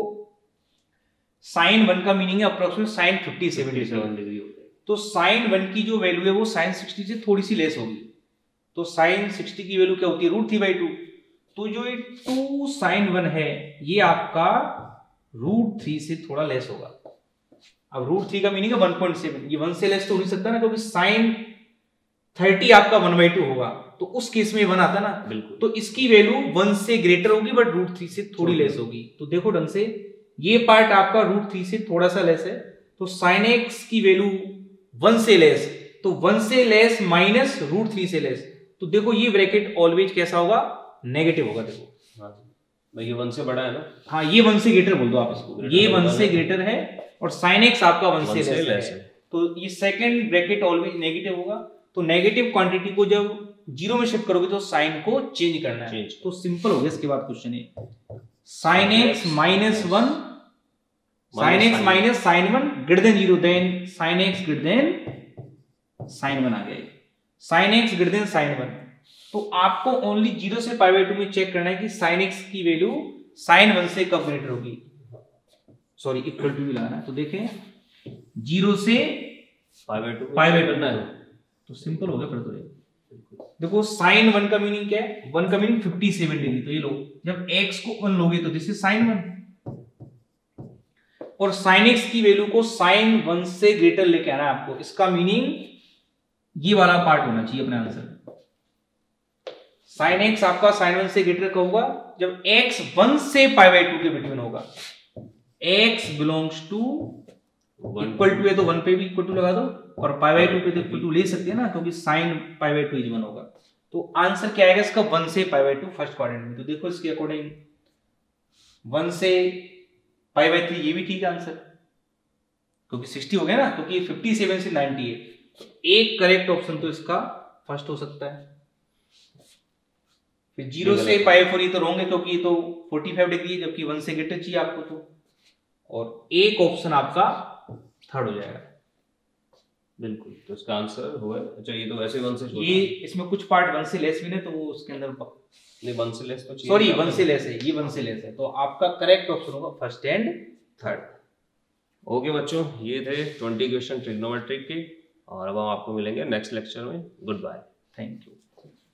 साइन वन का मीनिंग है approximate sine fifty seven degree, तो साइन वन की जो वैल्यू है वो साइन सिक्सटी से थोड़ी सी लेस होगी। तो साइन सिक्सटी की वैल्यू क्या होती है, रूट थ्री बाई टू। तो जो ये टू साइन वन है ये आपका रूट थ्री से थोड़ा लेस होगा। अब रूट थ्री का मीनिंग है वन पॉइंट सेवन, ये वन से लेस तो हो नहीं सकता ना, क्योंकि साइन थर्टी आपका वन बाई टू होगा, तो उस केस में वन आता ना। बिल्कुल। तो इसकी वैल्यू वन से ग्रेटर होगी बट रूट थ्री से थोड़ी लेस होगी। तो देखो ढंग से ये पार्ट आपका रूट थ्री से थोड़ा सा लेस है, तो साइन एक्स की वैल्यू वन से लेस, तो वन से लेस माइनस रूट थ्री से लेस। तो देखो ये ब्रैकेट ऑलवेज कैसा होगा, नेगेटिव होगा। देखो हाँ ये वन से बड़ा है ना, हाँ ये वन से ग्रेटर बोल दो आप इसको, ये वन से ग्रेटर है और साइन एक्स आपका वन से लेस, लेस है। तो ये सेकंड ब्रैकेट ऑलवेज नेगेटिव होगा। तो नेगेटिव क्वांटिटी को जब जीरो में शिफ्ट करोगे तो साइन को चेंज करना है। तो सिंपल हो गया। इसके बाद क्वेश्चन है sine x minus one, sine x minus sine one greater than zero, then sine x greater than sine one आ गया। Sign x greater than sine one, तो आपको ओनली जीरो से पाई बाई टू में check करना है कि sine x की वैल्यू साइन वन से कब ग्रेटर होगी, सॉरी इक्वल टू भी लगाना है। तो देखें जीरो से pi by two pi by two है, तो सिंपल हो गया फिर। तो देखो साइन वन का मीनिंग क्या है, वन का मीनिंग फिफ्टी सेवन डिग्री। तो ये लो, जब x को वन लोगे तो दिस इज साइन वन, और साइन x की वैल्यू को साइन वन से ग्रेटर लेके आना है आपको। इसका मीनिंग ये वाला पार्ट होना चाहिए अपने आंसर में। साइन x आपका साइन वन से ग्रेटर कब होगा, जब x वन से पाई बाई टू के बिटवीन होगा। x belongs to equal to है तो वन पे भी इक्वल टू लगा दो, और पाई बाई टू पे तो इक्वल टू ले सकते हैं ना, क्योंकि sine pi by two is one होगा। तो आंसर क्या आएगा इसका, वन से pi by two first quadrant में। तो देखो इसके अकॉर्डिंग वन से पाई बाई थ्री ये भी ठीक है आंसर, क्योंकि सिक्सटी हो गया ना, क्योंकि फिफ्टी सेवन से नाइनटी है। तो एक करेक्ट ऑप्शन तो इसका फर्स्ट हो सकता है। फिर जीरो से पाई फोर ये तो रॉन्ग है, क्योंकि ये तो फोर्टी फाइव डिग्री है, जबकि वन से ग्रेटर चाहिए आपको। तो और एक ऑप्शन आपका थर्ड हो जाएगा। बिल्कुल, तो इसका आंसर हुआ। अच्छा ये तो वैसे वन से ये इसमें कुछ पार्ट वन से लेस भी नहीं, तो वो उसके अंदर नहीं वन से लेस तो सॉरी वन से लेस है, ये वन से लेस है। तो आपका करेक्ट ऑप्शन होगा फर्स्ट एंड थर्ड। ओके बच्चों, ये थे ट्वेंटी क्वेश्चन ट्रिग्नोमेट्रिक के, और अब हम आपको मिलेंगे नेक्स्ट लेक्चर में। Goodbye, thank you.